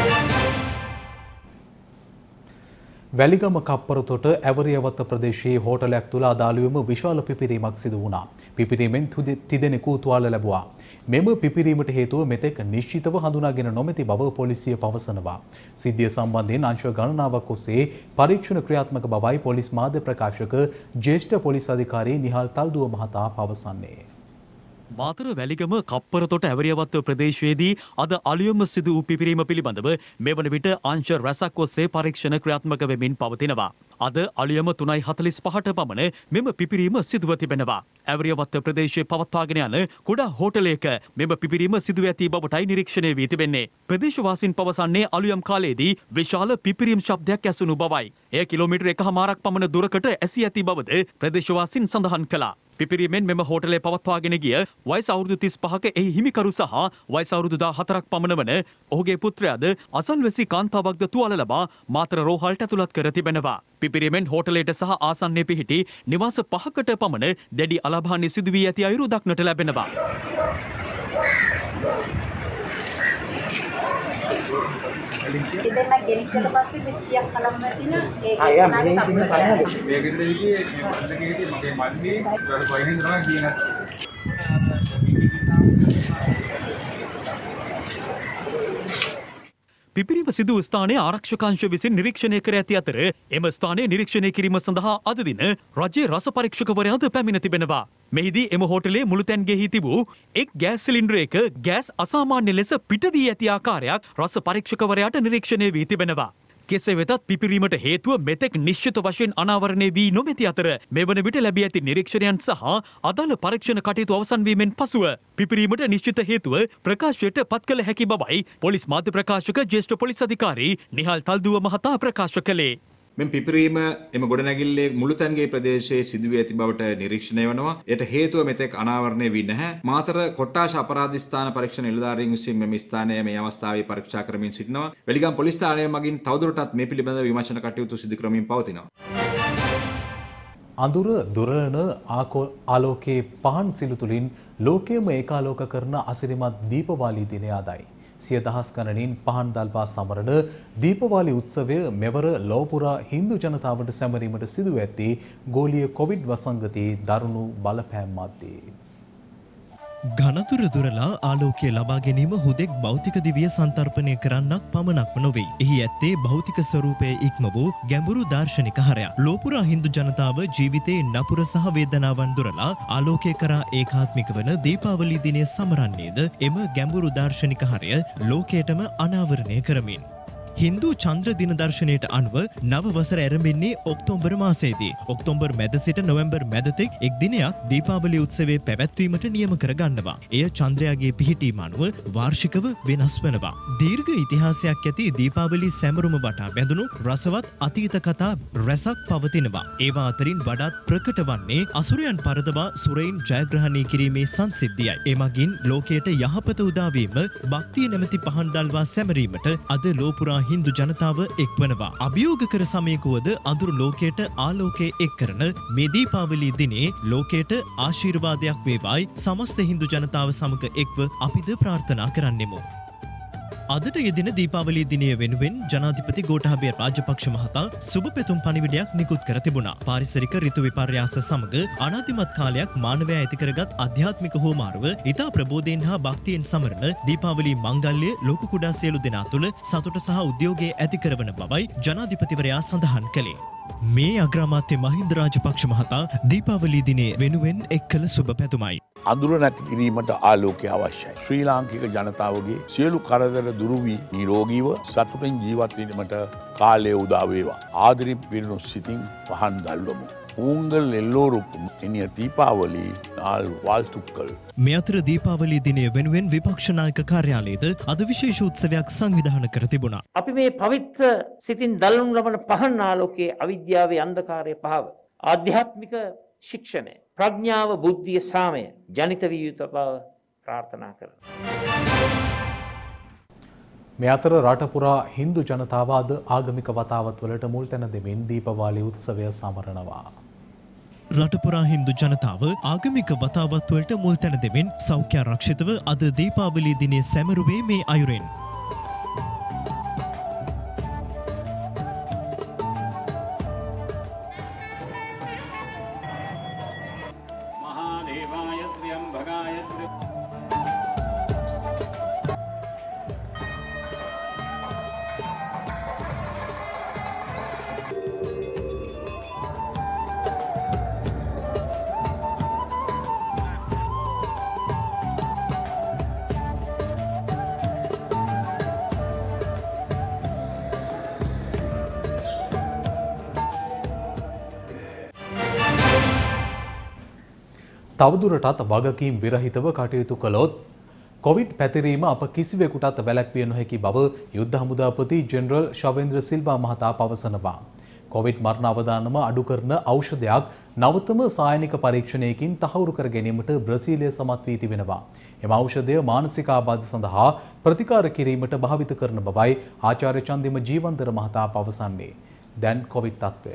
වැලිගම කප්පරතොට ඇවරියවත්ත ප්‍රදේශයේ හෝටලයක් තුළ අදාළුවම විශාල පිපිරීමක් සිදු වුණා. පිපිරීමෙන් තිදෙනෙකු තුවාල ලැබුවා. මෙම පිපිරීමට හේතුව මෙතෙක් නිශ්චිතව හඳුනාගෙන නොමැති බව පොලිසිය පවසනවා. සිද්ධිය සම්බන්ධයෙන් අංශ ගණනාවක් ඔස්සේ පරීක්ෂණ ක්‍රියාත්මක බවයි පොලිස් මාධ්‍ය ප්‍රකාශක ජ්‍යෙෂ්ඨ පොලිස් අධිකාරී නිහාල් තල්දුව මහතා පවසන්නේ. මාතර වැලිගම කප්පරතොට ඇවරියවත්ව ප්‍රදේශයේදී අද අලුයම සිදු වූ පිපිරීම පිළිබඳව මෙවන විට අංශ රැසක් ඔස්සේ පරීක්ෂණ ක්‍රියාත්මක වෙමින් පවතිනවා. අද අලුයම 3:45ට පමණ මෙම පිපිරීම සිදුව තිබෙනවා. ඇවරියවත්ව ප්‍රදේශයේ පවත්වාගෙන යන කුඩා හෝටලයක මෙම පිපිරීම සිදුව ඇති බවටයි නිරීක්ෂණය වී තිබෙන්නේ. ප්‍රදේශවාසීන් පවසන්නේ අලුයම් කාලයේදී විශාල පිපිරීම් ශබ්දයක් ඇසුණු බවයි. එය කිලෝමීටර් 1.5ක් පමණ දුරකට ඇසී ඇති බවද ප්‍රදේශවාසීන් සඳහන් කළා. පිපිරීමෙන් මෙම හෝටලේ පවත්වාගෙන ගිය වයස අවුරුදු 35ක එහි හිමිකරු සහ වයස අවුරුදු 14ක් පමණ වන ඔහුගේ පුත්‍රයාද අසල්වැසි කාන්තාවක්ද තුවාල ලබා මාතර රෝහලට ඇතුළත් කර තිබෙනවා. පිපිරීමෙන් හෝටලයට සහ ආසන්නයේ පිහිටි නිවාස 5කට පමණ දැඩි අලභාන්‍ය සිදු වී ඇති අයුරු දක්නට ලැබෙනවා. ඉතින් ගෙලිච්චට පස්සේ දෙකක් කලම් නැතින ඒක තමයි මේකෙන්ද ඉතියේ මේ වන්දකේදී මගේ මල්ලි ඒකට කොහෙන්ද නෝ කියන පිපිරීම සිදු ස්ථානයේ ආරක්ෂකාංශ විසින් නිරීක්ෂණය කර ඇති අතර එම ස්ථානය නිරීක්ෂණය කිරීම සඳහා අද දින රජයේ රස පරීක්ෂකවරයාද පැමිණ තිබෙනවා. මෙහිදී එම හෝටලයේ මුළුතැන්ගෙහි තිබූ එක් ගෑස් සිලින්ඩරයක ගෑස් අසාමාන්‍ය ලෙස පිට වී ඇති ආකාරයක් රස පරීක්ෂකවරයාට නිරීක්ෂණය වී තිබෙනවා. කෙසේ වෙතත් පිපිරීමට හේතුව මෙතෙක් නිශ්චිත වශයෙන් අනාවරණය වී නොමැති අතර මෙවන විට ලැබී ඇති නිරීක්ෂණයන් සහ අදාළ පරීක්ෂණ කටයුතු අවසන් වීමෙන් පසුව පිපිරීමට නිශ්චිත හේතුව ප්‍රකාශයට පත් කළ හැකි බවයි පොලිස් මාධ්‍ය ප්‍රකාශක ජ්‍යෙෂ්ඨ පොලිස් අධිකාරී නිහාල් තල්දුව මහතා ප්‍රකාශ කළේ. මෙම පිපිරීම එම ගොඩනැගිල්ලේ මුළුතැන්ගේ ප්‍රදේශයේ සිදුවී ඇති බවට නිරීක්ෂණය වෙනවා. එයට හේතුව මෙතෙක් අනාවරණය වී නැහැ. මාතර කොට්ටාශ අපරාධ ස්ථාන පරීක්ෂණ නිලධාරීන් විසින් මෙම ස්ථානය මේ අවස්ථාවේ පරීක්ෂා කරමින් සිටිනවා. වෙලිගම් පොලිස් ස්ථානය මගින් තවදුරටත් මේ පිළිබඳව විමර්ශන කටයුතු සිදු කරමින් පවතිනවා. අඳුර දුරලන ආලෝකයේ පහන් සිලු තුළින් ලෝකයේම ඒකාලෝක කරන අසිරිමත් දීපවාලී දිනය අදයි. 100,000 ගණනින් පහන් දල්වා සමරන දීපවාලි උත්සවය මෙවර ලෝපුරා හින්දු ජනතාවට සැමරීමට සිදු ඇත්තේ ගෝලීය කොවිඩ් වසංගතයේ දරුණු බලපෑම් මැද්දේ. ඝනතුර දුරලා ආලෝකය ලබා ගැනීම හුදෙක් භෞතික දිවිය සන්තර්පණය කරන්නක් පමණක්ම නොවේ. එහි ඇත්තේ භෞතික ස්වරූපයේ ඉක්ම වූ ගැඹුරු දාර්ශනික හරයක්. ලෝපුරා හින්දු ජනතාව ජීවිතයේ නපුර සහ වේදනාවන් දුරලා ආලෝකය කරා ඒකාත්මික වන දීපාවලි දිනය සමරන්නේද එම ගැඹුරු දාර්ශනික හරය ලෝකයටම අනාවරණය කරමින්. හින්දු චන්ද්‍ර දින දර්ශනයට අනුව නව වසර ආරම්භෙන්නේ ඔක්තෝබර් මාසයේදී. ඔක්තෝබර් මැද සිට නොවැම්බර් මැද තෙක් එක් දිනයක් දීපාවලි උත්සවය පැවැත්වීමට නියම කර ගන්නවා. එය චන්ද්‍රයාගේ පිහිටීම අනුව වාර්ෂිකව වෙනස් වෙනවා. දීර්ඝ ඉතිහාසයක් ඇති දීපාවලි සැමරුම වටා බැඳුණු රසවත් අතීත කතා රැසක් පවතිනවා. ඒවා අතරින් වඩාත් ප්‍රකට වන්නේ අසුරයන් පරදවා සුරයින් ජයග්‍රහණය කිරීමේ සංසිද්ධියයි. එමගින් ලෝකයට යහපත උදාවීම භක්තිය නැමැති පහන් දල්වා සැමරීමට අද ලෝපුරා හින්දු ජනතාව එක්වනවා. අභියෝගකර සමයකුවද අඳුරු ලෝකයට ආලෝකය එක් කරන මේ දීපාවලි දිනේ ලෝකයට ආශිර්වාදයක් වේවායි සමස්ත හින්දු ජනතාව සමග එක්ව අපිද ප්‍රාර්ථනා කරන්නෙමු. අදට යෙදෙන දීපාවලි දිනය වෙනුවෙන් ජනාධිපති ගෝඨාභය රාජපක්ෂ මහතා සුබ පැතුම් පණිවිඩයක් නිකුත් කර තිබුණා. පාරිසරික ඍතු විපර්යාස සමග අනාදිමත් කාලයක් මානවයා ඇති කරගත් ආධ්‍යාත්මික හෝමාරුව ඉතා ප්‍රබෝධයෙන් හා භක්තියෙන් සමරන දීපාවලි මංගල්‍ය ලෝක කුඩා සියලු දෙනා තුළ සතුට සහ උද්‍යෝගය ඇති කරවන බවයි ජනාධිපතිවරයා සඳහන් කළේ. මේ අග්‍රාමාත්‍ය මහින්ද රාජපක්ෂ මහතා දීපාවලි දිනේ වෙනුවෙන් එක් කළ සුබ පැතුමයි. අඳුර නැති කිරීමට ආලෝකය අවශ්‍යයි. ශ්‍රී ලාංකික ජනතාවගේ සියලු කරදර දුරු වී නිරෝගීව සතුටින් ජීවත් වීමට කාලය උදා වේවා. ආදරෙන් පිරුණු සිතින් පහන් දල්වමු. ஊங்கல் எல்லோருக்கும் இனிய தீபாவளி நாள் வாழ்த்துக்கள். මේ අතර දීපාවලි දිනය වෙනුවෙන් විපක්ෂ නායක කාර්යාලයේද අද විශේෂ උත්සවයක් සංවිධානය කර තිබුණා. අපි මේ පවිත්‍ර සිතින් දල්වනු ලබන පහන් ආලෝකයේ අවිද්‍යාවේ අන්ධකාරය පහව ආධ්‍යාත්මික ශික්ෂණය ප්‍රඥාව බුද්ධිය සාමය ජනිත විය යුතු බව ප්‍රාර්ථනා කරනවා. මේ අතර රට පුරා හින්දු ජනතාව අද ආගමික වතාවත් වලට මුල් තැන දෙමින් දීපාවලි උත්සවය සමරනවා. රටපුරා හින්දු ජනතාව ආගමික වතාවත් වලට මුල් තැන දෙමින් සෞඛ්‍ය ආරක්ෂිතව අද දීපාවලි දිනේ සැමරුවේ මේ අයුරින්. තවදුරටත් වගකීම් විරහිතව කටයුතු කළොත් කොවිඩ් පැතිරීම අප කිසිවෙකුටත් වැළැක්විය නොහැකි බව යුද්ධ හමුදාපති ජෙනරල් ශවේන්ද්‍ර සිල්වා මහතා පවසනවා. කොවිඩ් මරණ අවදානම අඩු කරන ඖෂධයක් නවතම සායනික පරීක්ෂණයකින් තහවුරු කර ගැනීමට බ්‍රසීලය සමත් වී තිබෙනවා. එම ඖෂධය මානසික ආබාධ සඳහා ප්‍රතිකාර කිරීමට භාවිත කරන බවයි ආචාර්ය චන්දිම ජීවන්තර මහතා පවසන්නේ. දැන් කොවිඩ් තත්ත්වය.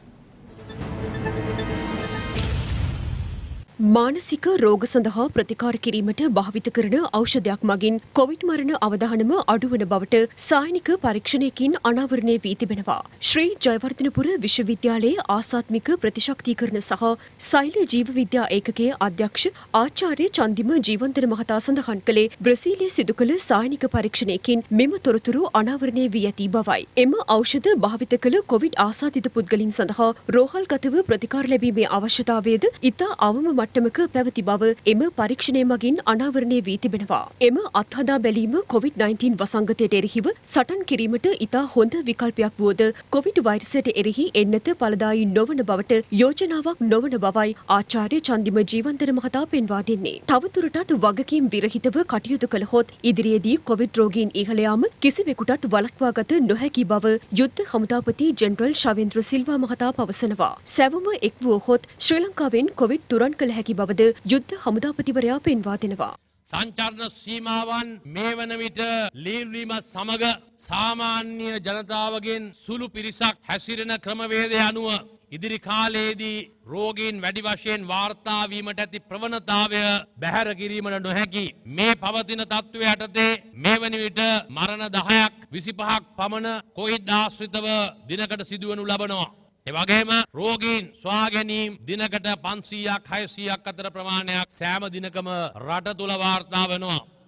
මානසික රෝග සඳහා ප්‍රතිකාර කිරීමට භාවිත කරන ඖෂධයක් මගින් කොවිඩ් මරණ අවදානම අඩුවන බවට සායනික පරීක්ෂණයකින් අනාවරණය වී තිබෙනවා. ශ්‍රී ජයවර්ධනපුර විශ්වවිද්‍යාලයේ ආසාත්මික ප්‍රතිශක්තිකරණ සහ සෛල ජීව විද්‍යා ඒකකයේ අධ්‍යක්ෂ ආචාර්ය චන්දිම ජීවන්තර මහතා සඳහන් කළේ බ්‍රසීලයේ සිදු කළ සායනික පරීක්ෂණයකින් මෙම තොරතුරු අනාවරණය වී ඇති බවයි. එම ඖෂධ භාවිත කළ කොවිඩ් ආසාදිත පුද්ගලින් සඳහා රෝහල්ගතව ප්‍රතිකාර ලැබීමේ අවශ්‍යතාවයද ඉතා අවම මට්ටමක පැවති බව එම පරීක්ෂණය මගින් අනාවරණය වී තිබෙනවා. එම අත්හදා බැලීම COVID-19 වසංගතයට එරෙහිව සටන් කිරීමට ඉතා හොඳ විකල්පයක් වුවද කොවිඩ් වෛරසයට එරෙහි එන්නත ඵලදායී නොවන බවට යෝජනාවක් නොවන බවයි ආචාර්ය චන්දිම ජීවන්තර මහතා පෙන්වා දෙන්නේ. තවදුරටත් වගකීම් විරහිතව කටයුතු කළහොත් ඉදිරියේදී කොවිඩ් රෝගීන් ඉහළ යාම කිසිවෙකුටත් වළක්වාගත නොහැකි බව යුද්ධ හමුදාපති ජෙනරල් ශවේන්ද්‍ර සිල්වා මහතා පවසනවා. සැවොම එක් වුවහොත් ශ්‍රී ලංකාවෙන් කොවිඩ් තුරන් කළ හැකි බවද යුද්ධ හමුදාපතිවරයා පෙන්වා දෙනවා. සංචාරණ සීමාවන් මේ වන විට ලීව්වීමත් සමග සාමාන්‍ය ජනතාවගෙන් සුළු පිරිසක් හැසිරෙන ක්‍රමවේදය අනුව ඉදිරි කාලයේදී රෝගීන් වැඩි වශයෙන් වාර්තා වීමට ඇති ප්‍රවණතාවය බැහැර කිරීමට නොහැකි. මේ පවතින තත්ත්වය යටතේ මේ වන විට මරණ 10ක් 25ක් පමණ කොවිඩ් ආශ්‍රිතව දිනකට සිදුවනු ලබනවා. එවගේම රෝගීන් සොයා ගැනීම දිනකට 500ක් 600ක් අතර ප්‍රමාණයක් සෑම දිනකම රට තුල වාර්තා වෙනවා.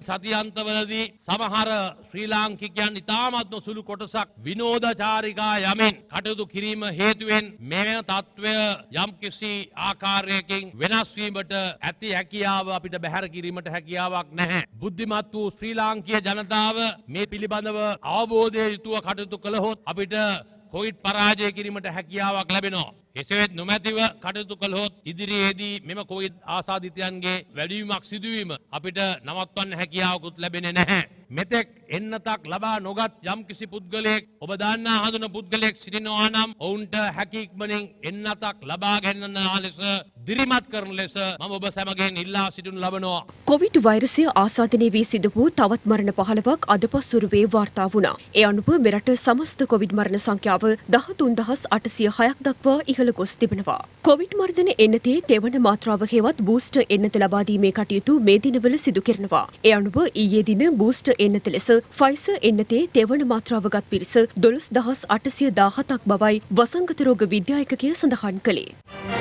සතියන්තවලදී සමහර ශ්‍රී ලාංකිකයන් ඉතාමත්ම සුළු කොටසක් විනෝදචාරිකා යමින් කටයුතු කිරීම හේතුවෙන් මේ තත්ත්වය යම්කිසි ආකාරයකින් වෙනස් වීමට ඇති හැකියාව අපිට බැහැර කිරීමට හැකියාවක් නැහැ. බුද්ධිමත් වූ ශ්‍රී ලාංකීය ජනතාව මේ පිළිබඳව අවබෝධය යුතුව කටයුතු කළහොත් අපිට කොවිඩ් පරාජය කිරීමට හැකියාවක් ලැබෙනවා. එසේත් නොමැතිව කටයුතු කළහොත් ඉදිරියේදී මෙම කොවිඩ් ආසාදිතයන්ගේ වැඩිවීමක් සිදුවීම අපිට නවත්වන්න හැකියාවකුත් ලැබෙන්නේ නැහැ. මෙතෙක් එන්නතක් ලබා නොගත් යම් කිසි පුද්ගලයෙක් ඔබ දන්නා හඳුන පුද්ගලයෙක් සිටිනවා නම් ඔවුන්ට හැකි ඉක්මනින් එන්නතක් ලබා ගන්නා ලෙස දිරිමත් කරන ලෙස මම ඔබ සැමගෙන් ඉල්ලා සිටිනු ලබනවා. කොවිඩ් වෛරසය ආසාදනය වී සිදු වූ තවත් මරණ 15ක් අද පස්වරුවේ වාර්තා වුණා. ඒ අනුව මෙරට සමස්ත කොවිඩ් මරණ සංඛ්‍යාව 13806ක් දක්වා ඉහළ ගොස් තිබෙනවා. කොවිඩ් මර්ධන එන්නතේ තෙවන මාත්‍රාව හේවත් බූස්ටර් එන්නත ලබා දීමේ කටයුතු මේ දිනවල සිදු කරනවා. ඒ අනුව ඊයේ දින බූස්ටර් එන්නත ලෙස ෆයිසර් එන්නතේ තෙවන මාත්‍රාවගත් පිරිස 12817ක් බවයි වසංගත රෝග විද්‍යායකකය සඳහන් කළේ.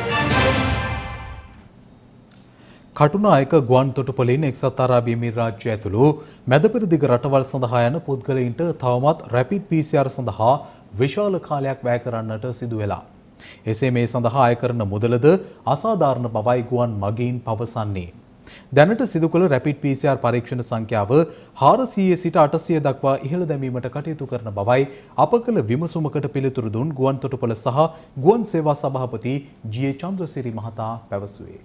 කටුනායක ගුවන් තොටුපළින් එක්සත් අරාබි එමිරාජ්‍ය ඇතුළු මැදපෙරදිග රටවල් සඳහා යන පුද්ගලයින්ට තවමත් රැපිඩ් PCR සඳහා විශාල කාලයක් වැය කරන්නට සිදු වෙලා. එසේ මේ සඳහා අය කරන මුදලද අසාධාරණ බවයි ගුවන් මගීන් පවසන්නේ. දැනට සිදු කළ රැපිඩ් PCR පරීක්ෂණ සංඛ්‍යාව 400 සිට 800 දක්වා ඉහළ දැමීමට කටයුතු කරන බවයි අප කළ විමසුමකට පිළිතුරු දුන් ගුවන් තොටුපළ සහ ගුවන් සේවා සභාපති ජී.ඒ. චන්ද්‍රසිරි මහතා පැවසුවේ.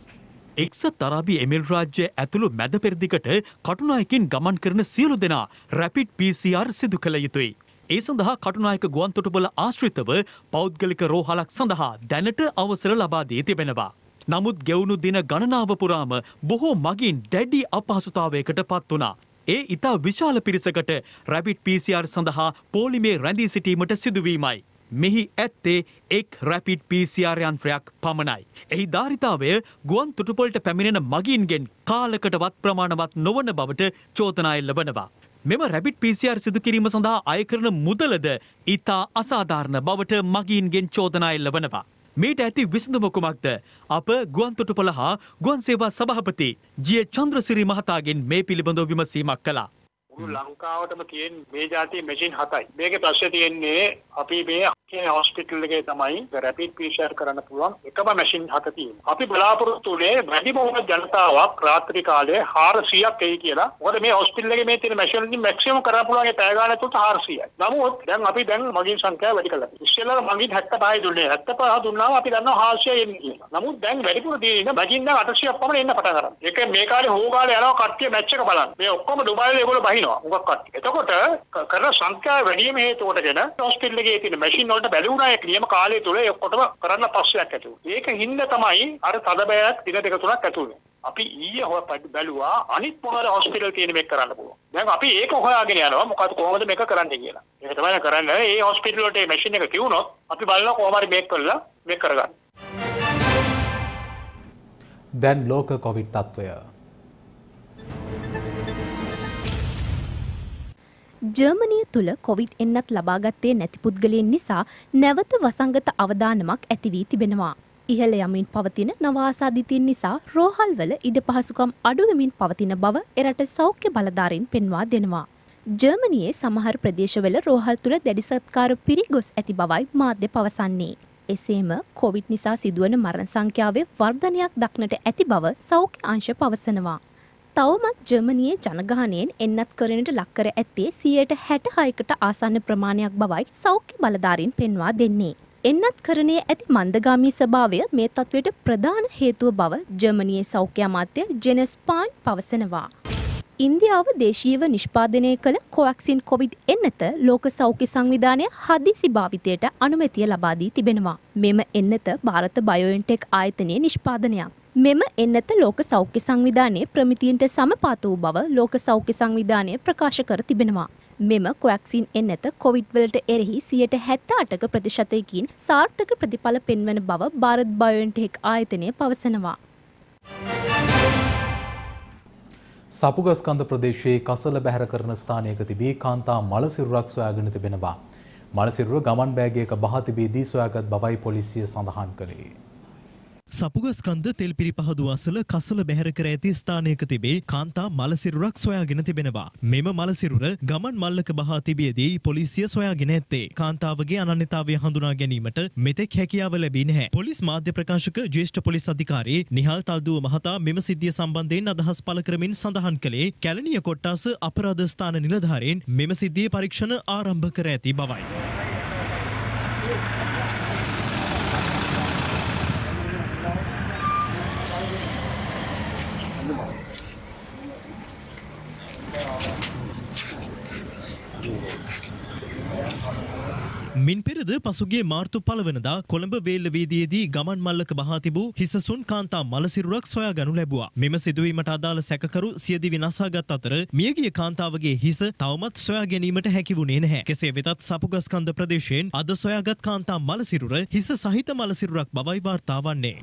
එක්සත් අරාබි එමිරාජ්‍ය ඇතුළු මැද පෙරදිගට කටුනායකින් ගමන් කරන සියලු දෙනා රැපිඩ් PCR සිදු කළ යුතුයි. ඒ සඳහා කටුනායක ගුවන් තොටුපළ ආශ්‍රිතව පෞද්ගලික රෝහලක් සඳහා දැනට අවසර ලබා දී තිබෙනවා. නමුත් ගෙවුණු දින ගණනාව පුරාම බොහෝ මගින් දැඩි අපහසුතාවයකට පත් වුණා. ඒ ඉතා විශාල පිරිසකට රැපිඩ් PCR සඳහා පොලිමේ රැඳී සිටීමට සිදුවීමයි. මෙහි ඇත්තේ එක් රැපිඩ් PCR යන්ත්‍රයක් පමණයි. එහි ධාරිතාවය ගුවන් තොටුපළට පැමිණෙන මගීන්ගෙන් කාලකටවත් ප්‍රමාණවත් නොවන බවට චෝදනා එල්ල වනවා. මෙම රැපිඩ් PCR සිදු කිරීම සඳහා අය කරන මුදලද ඉතා අසාධාරණ බවට මගීන්ගෙන් චෝදනා එල්ල වනවා. මේට ඇති විසඳුම කුමක්ද? අප ගුවන් තොටුපළ හා ගුවන් සේවා සභාපති ජී.ඒ. චන්ද්‍රසිරි මහතාගෙන් මේ පිළිබඳව විමසීමක් කළා. මුළු ලංකාවටම තියෙන මේ જાතිය මැෂින් 7යි. මේකේ ප්‍රශ්නේ තියෙන්නේ අපි මේ හොස්පිටල් එකේ තමයි රැපිඩ් PCR කරන්න පුළුවන් එකම මැෂින් 7 තියෙනවා. අපි බලාපොරොත්තු වෙන්නේ වැඩිම ජනතාවක් රාත්‍රී කාලේ 400ක් එයි කියලා. මොකද මේ හොස්පිටල් එකේ මේ තියෙන මැෂින් වලින් මැක්සිමම් කරන්න පුළුවන් ඒ පැය ගානක් තුනට 400යි. නමුත් දැන් අපි මගින් සංඛ්‍යාව වැඩි කළා. ඉස්සෙල්ලා මගින් 75යි දුන්නේ. 75 දුන්නාම අපි දන්නවා 400 එන්නේ කියලා. නමුත් දැන් වැඩිපුර තියෙන මගින් දැන් 800ක් පමණ එන්න පටන් ගන්නවා. ඒක මේ කාලේ හොගාලේ යනවා කට්ටිය මැච් එක බලන්න. මේ ඔක්කොම ඩුබායිලේ ඒගොල්ලෝ බහිනවා. මොකක් කට්ටිය. එතකොට කරන සංඛ්‍යාව වැඩි වීම හේතු කොටගෙන හොස්පිටල් එකේ තියෙන මැෂින් වලට බැලුණා ඒ නියම කාලය තුල ඒ ඔක්කොටම කරන්න පස්සයක් ඇති වුණා. ඒක හින්දා තමයි අර තද බයක් දින දෙක තුනක් ඇති වුණේ. අපි ඊයේ බැලුවා අනිත් මොනවාද හොස්පිටල් තියෙන මේක කරන්න පුළුවන්. දැන් අපි ඒක හොයාගෙන යනවා මොකද කොහොමද මේක කරන්නේ කියලා. ඒක තමයි කරන්නේ. මේ හොස්පිටල් වලට මේ මැෂින් එක කිව්වොත් අපි බලනවා කොහොම හරි මේක කරලා මේක කරගන්න. දැන් ලෝක කොවිඩ් තත්ත්වය. ජර්මනිය තුළ කොවිඩ් එන්නත් ලබාගත්තේ නැති පුද්ගලයන් නිසා නැවත වසංගත අවදානමක් ඇති වී තිබෙනවා. ඉහළ යමින් පවතින නවාසාදිතයන් නිසා රෝහල්වල ඉඩ පහසුකම් අඩුවෙමින් පවතින බව එරට සෞඛ්‍ය බලධාරීන් පෙන්වා දෙනවා. ජර්මනියේ සමහර ප්‍රදේශවල රෝහල් තුළ දැඩි සත්කාර පිරිගොස් ඇති බවයි මාධ්‍ය පවසන්නේ. එසේම කොවිඩ් නිසා සිදුවන මරණ සංඛ්‍යාවේ වර්ධනයක් දක්නට ඇති බව සෞඛ්‍ය අංශ පවසනවා. තවමත් ජර්මනියේ ජනගහනයෙන් එන්නත් කරනට ලක්කර ඇත්තේ 66%කට ආසන්න ප්‍රමාණයක් බවයි සෞඛ්‍ය බලධාරීන් පෙන්වා දෙන්නේ. එන්නත් කරණයේ ඇති මන්දගාමී ස්වභාවය මේ තත්ත්වයට ප්‍රධාන හේතුව බව ජර්මනියේ සෞඛ්‍ය අමාත්‍ය ජෙනස් පාන් පවසනවා. ඉන්දියාව දේශීයව නිෂ්පාදනය කළ කොවැක්සින් කොවිඩ් එන්නත ලෝක සෞඛ්‍ය සංවිධානය හදිසි භාවිතයට අනුමැතිය ලබා දී තිබෙනවා. මෙම එන්නත ಭಾರತ බයෝඑන්ටෙක් ආයතනයේ නිෂ්පාදනයක්. මෙම එන්නත ලෝක සෞඛ්‍ය සංවිධානයේ ප්‍රමිතියන්ට සමපාත වූ බව ලෝක සෞඛ්‍ය සංවිධානය ප්‍රකාශ කර තිබෙනවා. මෙම කොවැක්සින් එන්නත කොවිඩ් වලට එරෙහි 78% ප්‍රතිශතයකින් සාර්ථක ප්‍රතිඵල පෙන්වන බව ಭಾರತ බයෝඑන්ටෙක් ආයතනය පවසනවා. සපුගස්කන්ධ ප්‍රදේශයේ කසල බැහැර කරන ස්ථානයක තිබී කාන්තා මලසිරුරක් සොයාගෙන තිබෙනවා. මලසිරුර ගමන් බෑගයක බහා තිබී දී සොයාගත් බවයි පොලිසිය සඳහන් කළේ. සපුගස්කන්ද තෙල් පිරිපහදු අසල කසල බැහැර කර ඇති ස්ථානයක තිබේ කාන්තා මලසිරුරක් සොයාගෙන තිබෙනවා. මෙම මලසිරුර ගමන් මල්ලක බහා තිබියදී පොලිසිය සොයාගෙන ඇත්තේ. කාන්තාවගේ අනන්‍යතාවය හඳුනා ගැනීමට මෙතෙක් හැකියාව ලැබී නැහැ. පොලිස් මාධ්‍ය ප්‍රකාශක ජ්‍යෙෂ්ඨ පොලිස් අධිකාරී නිහාල් තල්දුව මහතා මෙම සිද්ධිය සම්බන්ධයෙන් අදහස් පළ කරමින් සඳහන් කළේ කැලණිය කොට්ටාස අපරාධ ස්ථාන නිලධාරීන් මෙම සිද්ධියේ පරීක්ෂණ ආරම්භ කර ඇති බවයි. මින් පෙරද පසුගිය මාර්තු 1 වෙනිදා කොළඹ වේල්ල වීදියේදී ගමන් මල්ලක බහා තිබූ හිසසුන් කාන්තා මලසිරුරක් සොයාගනු ලැබුවා. මෙම සිදුවීමට අදාළ සැකකරු සියදිවි නසාගත් අතර මියගිය කාන්තාවගේ හිස තවමත් සොයා ගැනීමට හැකි වුණේ නැහැ. කෙසේ වෙතත් සපුගස්කන්ද ප්‍රදේශයෙන් අද සොයාගත් කාන්තා මලසිරුර හිස සහිත මලසිරුරක් බවයි වාර්තා වන්නේ.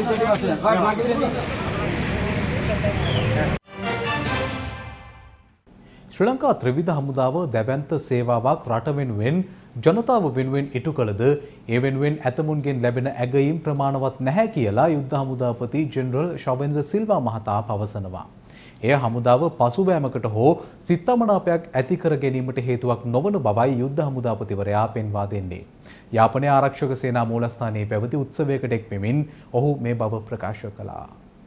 ශ්‍රී ලංකා ත්‍රිවිධ හමුදාව දැවැන්ත සේවාවක් රට වෙනුවෙන් ජනතාව වෙනුවෙන් ඉටු කළද ඒ වෙනුවෙන් ඇතමුන්ගෙන් ලැබෙන ඇගයීම් ප්‍රමාණවත් නැහැ කියලා යුද්ධ හමුදාපති ජෙනරල් ශවේන්ද්‍ර සිල්වා මහතා පවසනවා. එය හමුදාව පසුබෑමකට හෝ සිත්තමනාපයක් ඇති කර ගැනීමට හේතුවක් නොවන බවයි යුද්ධ හමුදාපතිවරයා පෙන්වා දෙන්නේ. යාපනයේ ආරක්ෂක සේනා මූලස්ථානයේ පැවති උත්සවයකට එක් වෙමින් ඔහු මේ බව ප්‍රකාශ කළා.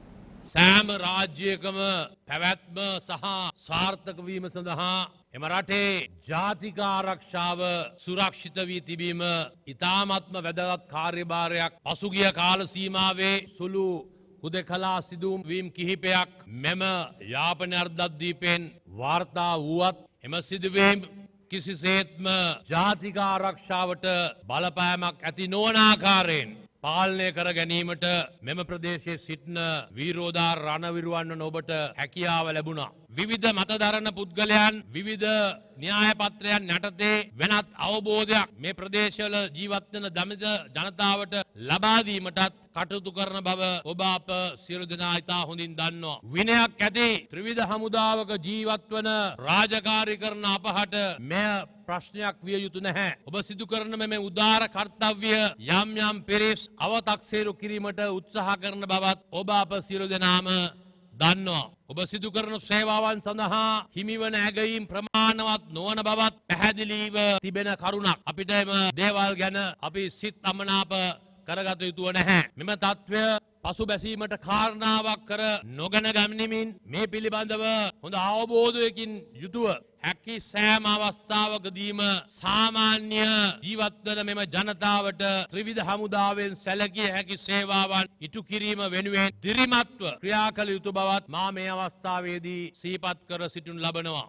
සෑම රාජ්‍යයකම පැවැත්ම සහ සාර්ථක වීම සඳහා එම රටේ ජාතික ආරක්ෂාව සුරක්ෂිත වී තිබීම ඉතාමත්ම වැදගත් කාර්යභාරයක්. පසුගිය කාල සීමාවේ සුළු හුදකලා සිදුවීම් කිහිපයක් මෙම යාපන අර්ධද්වීපයෙන් වාර්තා වුවත් එම සිදුවීම් කිසිසේත්ම ජාතික ආරක්ෂාවට බලපෑමක් ඇති නොවන ආකාරයෙන් පාලනය කර ගැනීමට මෙම ප්‍රදේශයේ සිටින වීරෝදාර රණවිරුවන් ඔබට හැකියාව ලැබුණා. විවිධ මතදරන පුද්ගලයන් විවිධ න්‍යාය පත්‍රයන් යටතේ වෙනත් අවබෝධයක් මේ ප්‍රදේශවල ජීවත් වෙන දමිත ජනතාවට ලබා දීමටත් කටයුතු කරන බව ඔබ අප සියලු දෙනා ඉතා හොඳින් දන්නවා. විනයක් ඇති ත්‍රිවිධ හමුදාවක ජීවත් වන රාජකාරී කරන අපහට මෙය ප්‍රශ්නයක් විය යුතු නැහැ. ඔබ සිදු කරන මේ උදාර කර්තව්‍ය යම් යම් පිරිස් අවතක්සේරු කිරීමට උත්සාහ කරන බවත් ඔබ අප සියලු දෙනාම දන්නවා. ඔබ සිදු කරන සේවාවන් සඳහා හිමිවන ඇගයීම් ප්‍රමාණවත් නොවන බවත් පැහැදිලිව තිබෙන කරුණක්. අපිට එම දේවල් ගැන අපි සිත් අමනාප කරගත යුතුව නැහැ. මෙම තත්ත්වය පසුබැසීමට කාරණාවක් කර නොගෙන ගනිමින් මේ පිළිබඳව හොඳ අවබෝධයකින් යුතුව හැකි සෑම අවස්ථාවකදීම සාමාන්‍ය ජීවත්වන මෙම ජනතාවට ත්‍රිවිධ හමුදාවෙන් සැලකිය හැකි සේවාවන් ඉටු කිරීම වෙනුවෙන් දිරිමත්ව ක්‍රියා කළ යුතු බවත් මා මේ අවස්ථාවේදී සිහිපත් කර සිටිනු ලබනවා.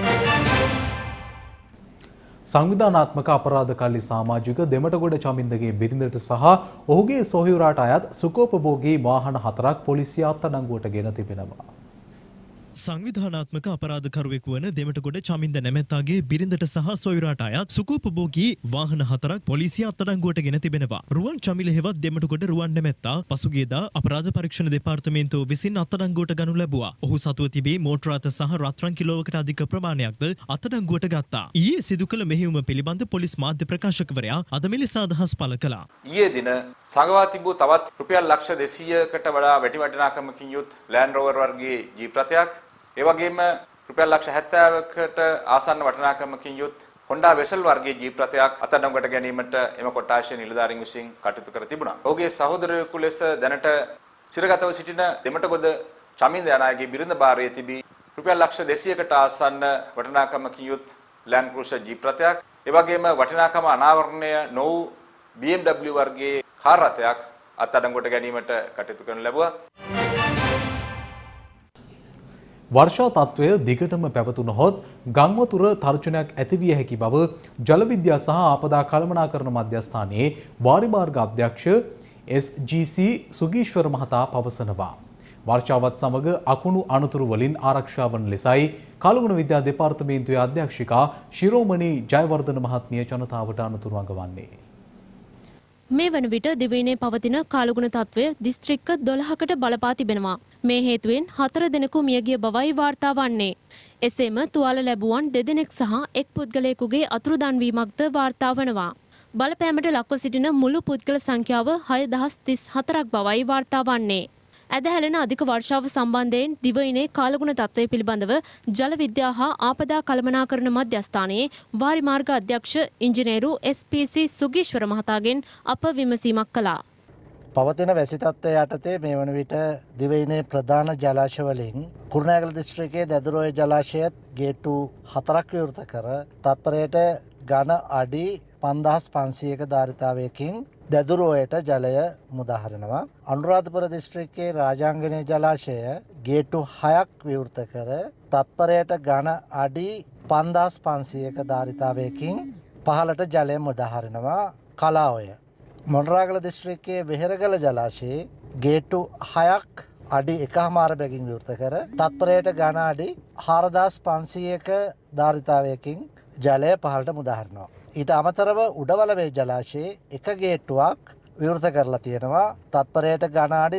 සංවිධානාත්මක අපරාධකාරී සමාජික දෙමටගොඩ චමින්දගේ බිරිඳට සහ ඔහුගේ සොහොයුරාට අයත් සුකෝපභෝගී වාහන 4ක් පොලිසිය අත්අඩංගුවට ගෙන තිබෙනවා. සංවිධානාත්මක අපරාධකරුවෙකු වන දෙමටගොඩ චමින්ද නැමැත්තාගේ බිරිඳට සහ සොයුරාට අයත් සුකෝපභෝගී වාහන 4ක් පොලිසිය අත්අඩංගුවට ගෙන තිබෙනවා. රුවන් චමිල හෙවත් දෙමටගොඩ රුවන් නැමැත්තා පසුගියදා අපරාධ පරීක්ෂණ දෙපාර්තමේන්තුව විසින් අත්අඩංගුවට ගනු ලැබුවා. ඔහු සතුව තිබී මෝටර රථ සහ රත්රන් කිලෝවකට අධික ප්‍රමාණයක්ද අත්අඩංගුවට ගත්තා. ඊයේ සිදු කළ මෙහෙයුම පිළිබඳ පොලිස් මාධ්‍ය ප්‍රකාශකවරයා අද මෙලෙස අදහස් පළ කළා. ඊයේ දින සංගවා තිබූ තවත් රුපියල් ලක්ෂ 200කට වඩා වැඩි වටිනාකමකින් යුත් ලෑන්ඩ් රෝවර් වර්ගයේ ජීප් රථයක්, ඒ වගේම රුපියල් ලක්ෂ 70කට ආසන්න වටිනාකමකින් යුත් Honda Vessel වර්ගයේ ජීප් රථයක් අත්අඩංගුවට ගැනීමට එම කොට්ටාශයේ නිලධාරීන් විසින් කටයුතු කර තිබුණා. ඔහුගේ සහෝදරයෙකු ලෙස දැනට සිරගතව සිටින දෙමටගොඩ චමින්ද යන අයගේ බිරිඳ භාරයේ තිබී රුපියල් ලක්ෂ 200කට ආසන්න වටිනාකමකින් යුත් Land Cruiser ජීප් රථයක්, ඒ වගේම වටිනාකම අනාවරණය නො වූ BMW වර්ගයේ කාර් රථයක් අත්අඩංගුවට ගැනීමට කටයුතු කරනු ලැබුවා. වර්ෂා තත්ත්වය දිගටම පැවතුනහොත් ගංවතුර තර්ජනයක් ඇතිවිය හැකි බව ජල විද්‍යා සහ ආපදා කළමනාකරණ මධ්‍යස්ථානයේ වාරිමාර්ග අධ්‍යක්ෂ SGC සුගීශ්වර මහතා පවසනවා. වර්ෂාවත් සමග අකුණු අනතුරු වලින් ආරක්ෂා වන ලෙසයි කළුගුණ විද්‍යා දෙපාර්තමේන්තුවේ අධ්‍යක්ෂිකා ශිරෝමණී ජයවර්ධන මහත්මිය ජනතාවට අනතුරු අඟවන්නේ. මේ වන විට දිවයිනේ පවතින කාලගුණ තත්ත්වය දිස්ත්‍රික්ක 12කට බලපා තිබෙනවා. මේ හේතුවෙන් 4 දෙනෙකු මියගිය බවයි වාර්තා වන්නේ. එසේම තුවාල ලැබුවන් 2 දෙනෙක් සහ එක් පුද්ගලයෙකුගේ අතුරුදන් වීමක්ද වාර්තා වනවා. බලපෑමට ලක්ව සිටින මුළු පුද්ගල සංඛ්‍යාව 6034ක් බවයි වාර්තා වන්නේ. ඇදහැලෙන අධික වර්ෂාව සම්බන්ධයෙන් දිවයිනේ කාලගුණ තත්ත්වය පිළිබඳව ජල විද්‍යා හා ආපදා කළමනාකරණ මධ්‍යස්ථානයේ වාරි මාර්ග අධ්‍යක්ෂ ඉංජිනේරු SPC සුගීශ්වර මහතාගෙන් අප විමසීමක් කළා. පවතින වැසි තත්ත්වය යටතේ මේ වන විට දිවයිනේ ප්‍රධාන ජලාශ වලින් කුරුණෑගල දිස්ත්‍රික්කයේ දැදුරෝය ජලාශයත් ගේට්ටු 4ක් විවෘත කර තත්පරයට ඝන අඩි 5500ක ධාරිතාවයකින් දැදුරෝයට ජලය මුදාහරිනවා. අනුරාධපුර දිස්ත්‍රික්කයේ රාජාංගනීය ජලාශය ගේට්ටු 6ක් විවෘත කර තත්පරයට ඝන අඩි 5500ක ධාරිතාවයකින් පහළට ජලය මුදාහරිනවා. කලාඔය මොණරාගල දිස්ත්‍රික්කයේ වෙහෙරගල ජලාශයේ ගේට්ටු 6ක් අඩි 1.5 බැගින් විවෘත කර තත්පරයට ඝන අඩි 4500ක ධාරිතාවයකින් ජලය පහළට මුදාහරිනවා. ඊට අමතරව උඩවලවේ ජලාශයේ එක ගේට්ටුවක් විවෘත කරලා තියෙනවා. තත්පරයට ඝන අඩි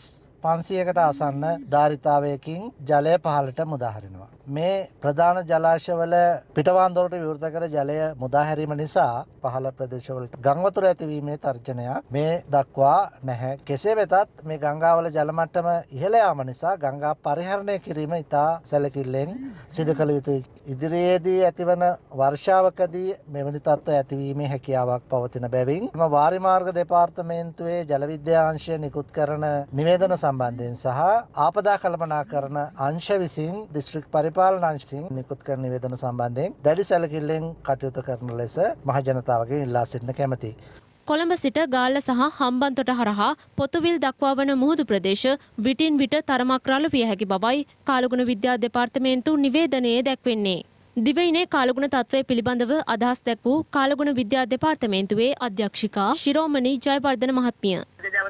2500කට ආසන්න ධාරිතාවයකින් ජලය පහළට මුදාහරිනවා. මේ ප්‍රධාන ජලාශවල පිටවාන්දොරට විවෘත කර ජලය මුදාහැරීම නිසා පහළ ප්‍රදේශවලට ගංවතුර ඇතිවීමේ තර්ජනයක් මේ දක්වා නැහැ. කෙසේ වෙතත් මේ ගංගාවල ජල මට්ටම ඉහළ යාම නිසා ගංගා පරිහරණය කිරීම ඉතා සැලකිල්ලෙන් සිදු කළ යුතුයි. ඉදිරියේදී ඇතිවන වර්ෂාවකදී මෙවැනි තත්ත්ව ඇතිවීමේ හැකියාවක් පවතින බැවින් වාරි මාර්ග දෙපාර්තමේන්තුවේ ජල විද්‍යා අංශය නිකුත් කරන නිවේදන සම්බන්ධයෙන් සහ ආපදා කළමනාකරණ අංශ විසින් දිස්ත්‍රික් පාලන අංශයෙන් නිකුත් කරන නිවේදන සම්බන්ධයෙන් දැඩි සැලකිල්ලෙන් කටයුතු කරන ලෙස මහ ජනතාවගෙන් ඉල්ලා සිටින කැමැතියි. කොළඹ සිට ගාල්ල සහ හම්බන්තොට හරහා පොතුවිල් දක්වා වන මුහුදු ප්‍රදේශ විටින් විට තරමක් රළු විය හැකි බවයි කාලගුණ විද්‍යා දෙපාර්තමේන්තු නිවේදනයේ දැක්වෙන්නේ. දිවයිනේ කාලගුණ තත්ත්වය පිළිබඳව අදහස් දැක් වූ කාලගුණ විද්‍යා දෙපාර්තමේන්තුවේ අධ්‍යක්ෂිකා ශිරෝමණී ජයවර්ධන මහත්මිය.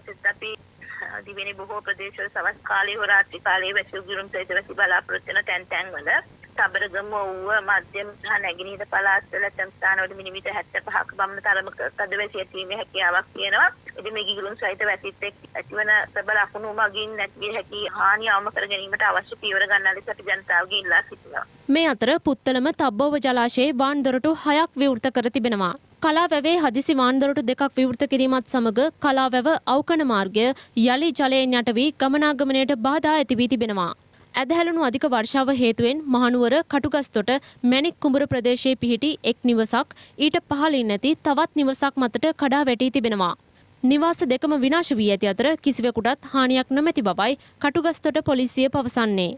දිවෙනේ බොහෝ ප්‍රදේශවල සවස් කාලයේ හෝ රාත්‍රී කාලයේ වැසි උගුරුම් සහිත වැසි බලාපොරොත්තු වෙන තැන් වල සබරගම වූ මධ්‍යම සහ නැගෙනහිර පළාත්වල තැන් ස්ථානවල මිලිමීටර් 75ක පමණ තරමක තද වැසි ඇතිවීමේ හැකියාවක් තියෙනවා. ඉතින් මේ ගිගුරුම් සහිත වැසිත් එක්ක ඇතිවන ප්‍රබල අකුණු මගින් නැති හැකි හානිය අවම කර ගැනීමට අවශ්‍ය පියවර ගන්නා ලෙස අපි ජනතාවගෙන් ඉල්ලා සිටිනවා. මේ අතර පුත්තලම තබ්බෝව ජලාශයේ වාන් දොරටු 6ක් විවෘත කර තිබෙනවා. කලාවැවේ හදිසි වාන්දොරටු දෙකක් විවෘත කිරීමත් සමග කලාවැව අවකන මාර්ගය යලි ජලයෙන් යට වී ගමනාගමනයට බාධා ඇති වී තිබෙනවා. ඇදහැළුණු අධික වර්ෂාව හේතුවෙන් මහනුවර කටුගස්තොට මැණික් කුඹුර ප්‍රදේශයේ පිහිටි එක් නිවසක් ඊට පහළින් ඇති තවත් නිවසක් මතට කඩා වැටී තිබෙනවා. නිවාස දෙකම විනාශ වී ඇති අතර කිසිවෙකුටත් හානියක් නොමැති බවයි කටුගස්තොට පොලිසිය පවසන්නේ.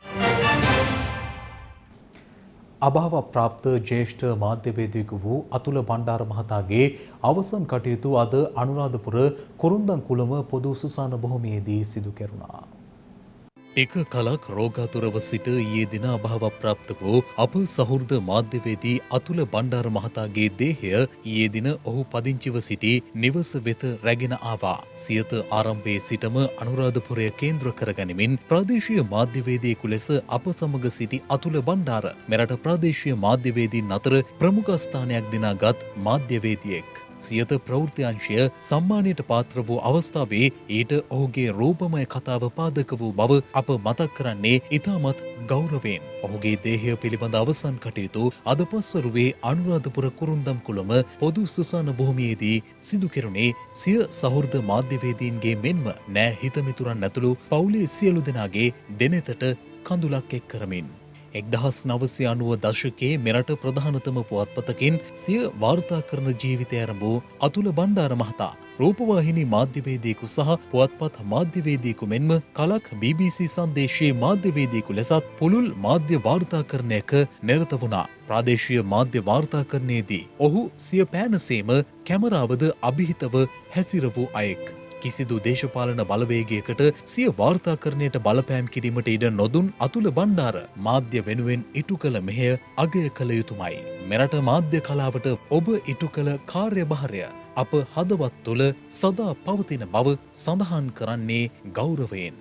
අභාව ප්‍රාප්ත ජ්‍යෙෂ්ඨ මාධ්‍යවේදියෙකු වූ අතුල බණ්ඩාර මහතාගේ අවසන් කටයුතු අද අනුරාධපුර කුරුන්දන්කුලම පොදු සුසාන බොහොමියේදී සිදු කෙරුණා. එක කලක් රෝගාතුරව සිට ඊයේ දින අභාව ප්‍රාප්ත වූ අප සහෘද මාධ්‍යවේදී අතුල බණ්ඩාර මහතාගේ දේහය ඊයේ දින ඔහු පදිංචිව සිටි නිවස වෙත රැගෙන ආවා. සියත ආරම්භයේ සිටම අනුරාධපුරය කේන්ද්‍ර කරගනිමින් ප්‍රාදේශීය මාධ්‍යවේදියෙකු ලෙස අප සමග සිටි අතුල බණ්ඩාර මෙරට ප්‍රාදේශීය මාධ්‍යවේදීන් අතර ප්‍රමුඛ ස්ථානයක් දිනාගත් මාධ්‍යවේදියෙක්. සියත ප්‍රවෘත්ති අංශය සම්මානයට පාත්‍ර වූ අවස්ථාවේ ඊට ඔහුගේ රූපමය කතාව පාදක වූ බව අප මතක් කරන්නේ ඉතාමත් ගෞරවයෙන්. ඔහුගේ දේහය පිළිබඳ අවසන් කටයුතු අද පස්වරුවේ අනුරාධපුර කුරුන්දම්කුලම පොදු සුසාන භූමියේදී සිදු කෙරුණේ සිය සහෘද මාධ්‍යවේදීන්ගේ මෙන්ම නෑ හිතමිතුරන් ඇතුළු පවුලේ සියලු දෙනාගේ දෙනෙතට කඳුලක් එක් කරමින්. 1990 දශකයේ මෙරට ප්‍රධානතම පුවත්පතකින් සිය වාර්තා කරන ජීවිතය ආරම්භ අතුල බණ්ඩාර මහතා රූපවාහිනී මාධ්‍යවේදියෙකු සහ පුවත්පත් මාධ්‍යවේදියෙකු මෙන්ම කලක් BBC සංදේශයේ මාධ්‍යවේදියෙකු ලෙසත් පුළුල් මාධ්‍ය වාර්තාකරණයක නිරත වුණා. ප්‍රාදේශීය මාධ්‍ය වාර්තාකරණයේදී ඔහු සිය පෑනසේම කැමරාවද අභිහිතව හැසිර වූ අයෙක්. කිසිදු දේශපාලන බලවේගයකට සිය වාර්තාකරණයට බලපෑම් කිරීමට ඉඩ නොදුන් අතුල බණ්ඩාර මාධ්‍ය වෙනුවෙන් ඉටු කළ මෙහෙය අගය කළ යුතුමයි. මෙරට මාධ්‍ය කලාවට ඔබ ඉටු කළ කාර්යභාරය අප හදවත් තුළ සදා පවතින බව සඳහන් කරන්නේ ගෞරවයෙන්.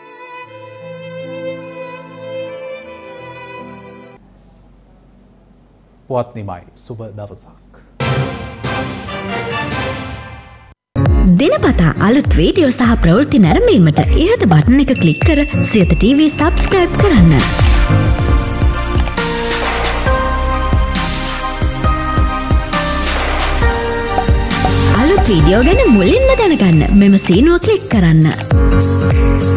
පුවත් නිමයි සුබ දවසක්. දිනපතා අලුත් වීඩියෝ සහ ප්‍රවෘත්ති නැරඹීමට ඉහත බටන් එක ක්ලික් කර සියත TV සබ්ස්ක්‍රයිබ් කරන්න. වීඩියෝ ගැන මුලින්ම දැනගන්න මෙම සීනුව ක්ලික් කරන්න.